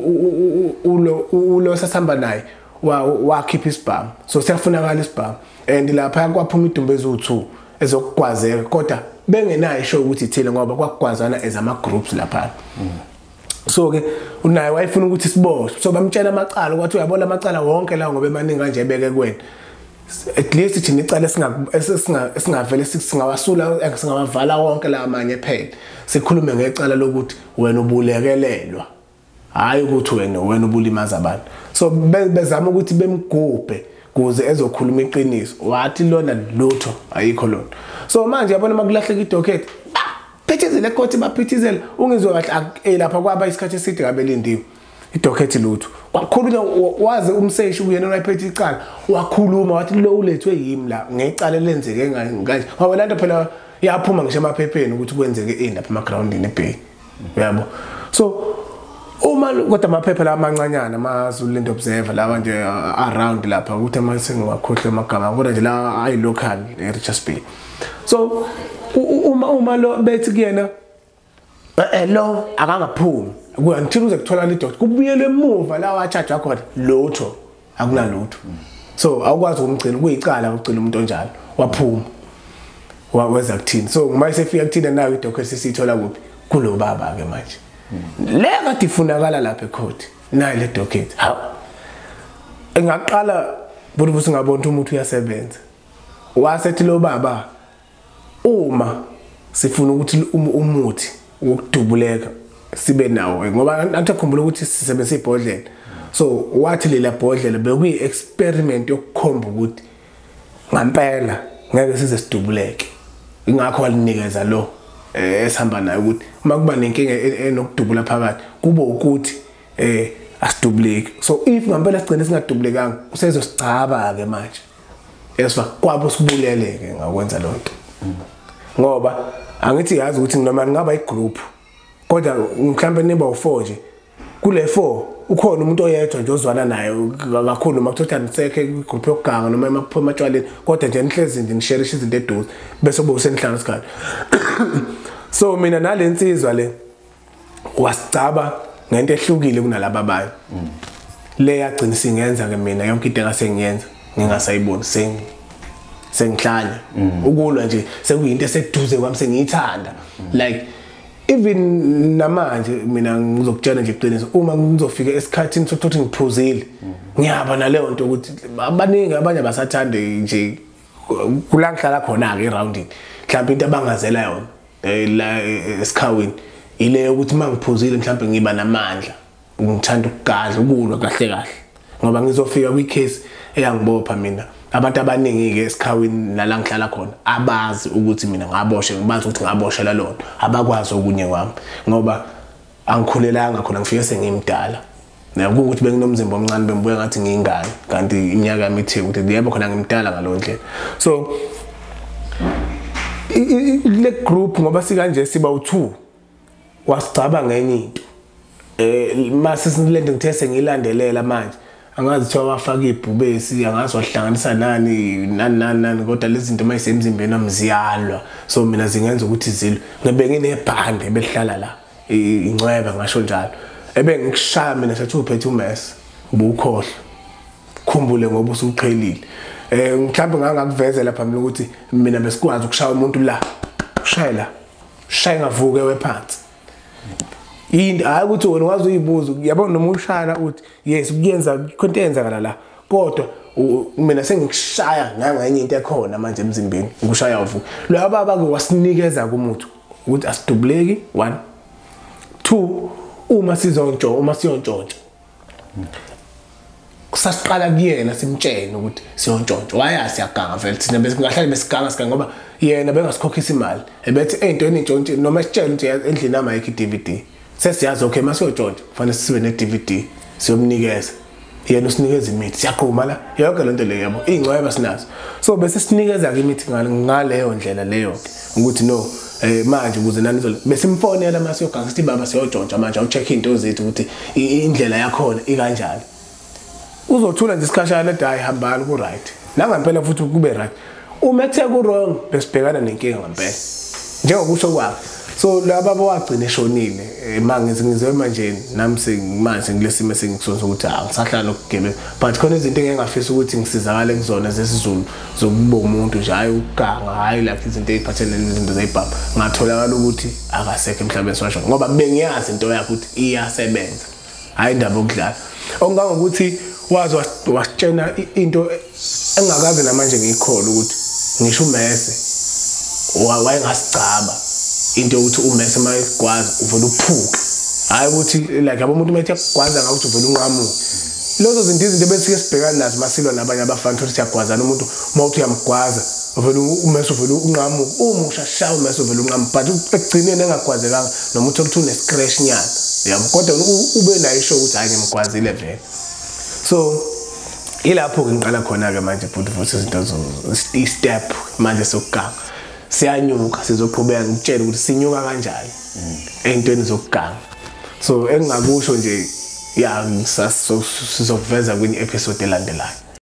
ulo ulo sasihamba naye wakhipha isibhamu so siyafunakala isibhamu and lapha kwaphuma idumbe eziwu-two ezokugwazeka kodwa bengenayo show ukuthi ithile ngoba kwakugwazana as ama groups lapha so ke unaye wayefuna ukuthi siboshwe so bamtshela amacala ukuthi uyabona amacala wonke la ngoba emaningi kanje ebeke kwena at least thina icala singa singavele singawasula singawavala wonke la amanye phela sikhulume ngecala lokuthi wena ubulekelelwa hayi ukuthi wena wena ubulimaza abantu so bezama ukuthi bemgubhe kuze ezokhuluma iqiniso wathi lona lutho ayikho lona so manje yabona makulahleka idocket phethezele ecourt baphithizela ungizwe kahle lapha kwaba isikhathi eside ngabelindiwe idocket lutho wakhuluma wazi umseshi uyena oyiphethe icala wakhuluma wathi lo ulethwe yimi la ngecala lenzeke kanje ngoba lanto phela yaphuma ngisho emaphepheni ukuthi kwenzeke ini lapha emagroundini eBay yabo so uma kodwa amaphepha la amancanyana amaZulu Land Observer lawa nje around lapha ukuthi amase ngwakhohle amagama kodwa nje la ayi local eRichards Bay so uma uma lo bethi kuyena eh lo akangaphumi until uze kuthola le doctor kubuyele emuva la wacharge khona lotho akunalutho so awukwazi ukumgcina kuyicala ucela umuntu onjalo waphuma waweza kuthini so uma sefika kuthina nayo idoctor sisithola kuphi kulo baba ke manje le kade ifunakala lapha ecourt nayi le docket ha engaqala bona usingabona umuntu uyasebenza wasethi lo baba uma sifuna ukuthi umuthi ukudubuleka sibe nawo ngoba nathi kukhumbula ukuthi sisebenzisa ibhodlela so wathi lela bhodlela bekuyi experiment yokukhomba ukuthi ngampela ngeke size sidubuleke ingakho walinikeza lo esihamba nayo ukuthi uma kuba nenkinga enokudubula phakathi kube ukuthi eh asidubuleke so if ngampela sigcine singadubulekanga usezosicaba ke manje eswa kwabo sibuleleke ngakwenza lonto ngoba angithi yazi ukuthi noma ngaba igroup kodwa mhlambe niba u4 nje kule four ukhona umuntu oyedwa nje ozwana naye kakhulu makuthatha nisekhe igroup yokuganga noma emaphuma atshwaleni kodwa nje nihlezi nje nishare izinto eduze bese ube usenihlanga isikhathi so mina nalensizwa le wasicaba ngento ehlukile kunalabo abanye le yagcina singenza ke mina yonke into engasengiyenza ngingasayiboni seng sengihlanya ukulwa nje sekuyinto eseduze kwami sengiyithanda like even namanje mina ngizokutshela nje iqiniso uma ngizofika esikhathini sokuthi ngiphuzile ngiyaba naleyo nto ukuthi abaningi abanye abasathande nje kula ngihlala khona ke eroundini mhlawumbe into abangazela yona la esikhawini ile ukuthi mangiphuzile mhlawumbe ngiba namandla ngithanda ukugadla ukulwa kahle kahle ngoba ngizofika kwicase eyangibopha mina abantu abaningi ke esikhawini nala ngihlala khona abazi ukuthi mina ngaboshe ngibazi ukuthi ngaboshela lonto abakwazi okunye kwami ngoba angikhulelanga khona ngifike sengimdala nakukuthi benginomzimba omncane bembuya ngathi ngiyingane kanti iminyaka yami ithe ukuthi yebo khona ngimdala ngalondlela so le group ngoba sikanje siba u2 wasicaba ngenye into eh mase sinilende ngithe sengilandelela manje angazi thiwa wafaka ibhubesi angazi wahlanganisa nani nani nani nani kodwa lezi zinto mayisemzimbeni amziyalwa so mina zingenza ukuthi izilo ngebe nginebhande behlala la incweba ngasho njalo ebe ngikushaya mina sathi uphethe umess ubukhohle khumbule ngoba usuqhelile eh mhlawumbe ngangakuvezela phambili ukuthi mina besikwazi ukushaya umuntu la ushayela shaya ngavuke wephansi into hayi ukuthi wena wazi uyibuza yabona noma ushaya uthi yes kuyenza konke yenzakala la kodwa mina sengikushaya nangenye into ekhona manje emzimbeni ukushaya uvuka lo baba ke wasinikeza kumuntu ukuthi asidubuleki one two uma sizontsho uma siyontshontsha kusaqala kuyena simtshene ukuthi siyontshontsha waya siyaganga vele thina bese ngahlala besiganga sika ngoba yena bengasikhokhisa imali ebethi into enintshontshe noma sitshela ukuthi endlini ama yikho i-D V D sesiyazi okay masiyotshontsha kufanele sibe ne-D V D siyomnikeza yena usinikeza imithi siyaqhuma la yonke lento leyo yabo ingcweba sinazo so bese sinikeza ke imithi ngaleyo ndlela leyo ukuthi no eh manje ukuze nani izolo bese imfonela masiyoganga sithi baba siyotshontsha manje awucheck into zethu ukuthi indlela yakhona ikanjani uzothula nje isikhashana le hayi hambani ku right nangempela futhi kube right uma ethe ku wrong besibhekana nenkinga ngempela njengokusho kwakhe so laba bawagcina eshonile mangize ngizwe manje nami sengimanje ngilesimo sengikusonza ukuthi angisahlala ukugebe but khona izinto engengafisa ukuthi ngisizakale kuzona zesizulu zokuba umuntu nje hayi ukuganga hayi like izinto eziphathelene nezinto zeyibhaba ngatholakala ukuthi akasekho emhlabeni swasho ngoba bengiyazi into yakhe ukuthi iyasebenza hayi indaba okudlala ongangokuthi wazi wasitshena into engakaze namanje ngikholwa ukuthi ngisho umese wayengasicaba into ukuthi umese mayigwaza uvela uphuke hayi ukuthi like abomuntu methe kugwaza ngakuthi uvela unqamuke lozo zinto izinto besike sibhekana nazo masilwa nabanye abafana ukuthi siyagwazana umuntu mawuthi uyamgwaza uvela umese uvela unqamuke uma ushashaya umese uvela unqamuke but ekugcineni engagwazekanga noma uthi ukuthi une scratch nyana yabo kodwa ube nayo isho ukuthi hayi ngimgwazile vele So ilapho ke ngiqala khona ke manje futhi futhi izinto zo step manje sokuganga siyanyuka sizoqhubeka ngitshela ukuthi sinyuka kanjani eyintweni zokuganga. So engingakusho nje ya sizokuveza kwenye episode elandelayo.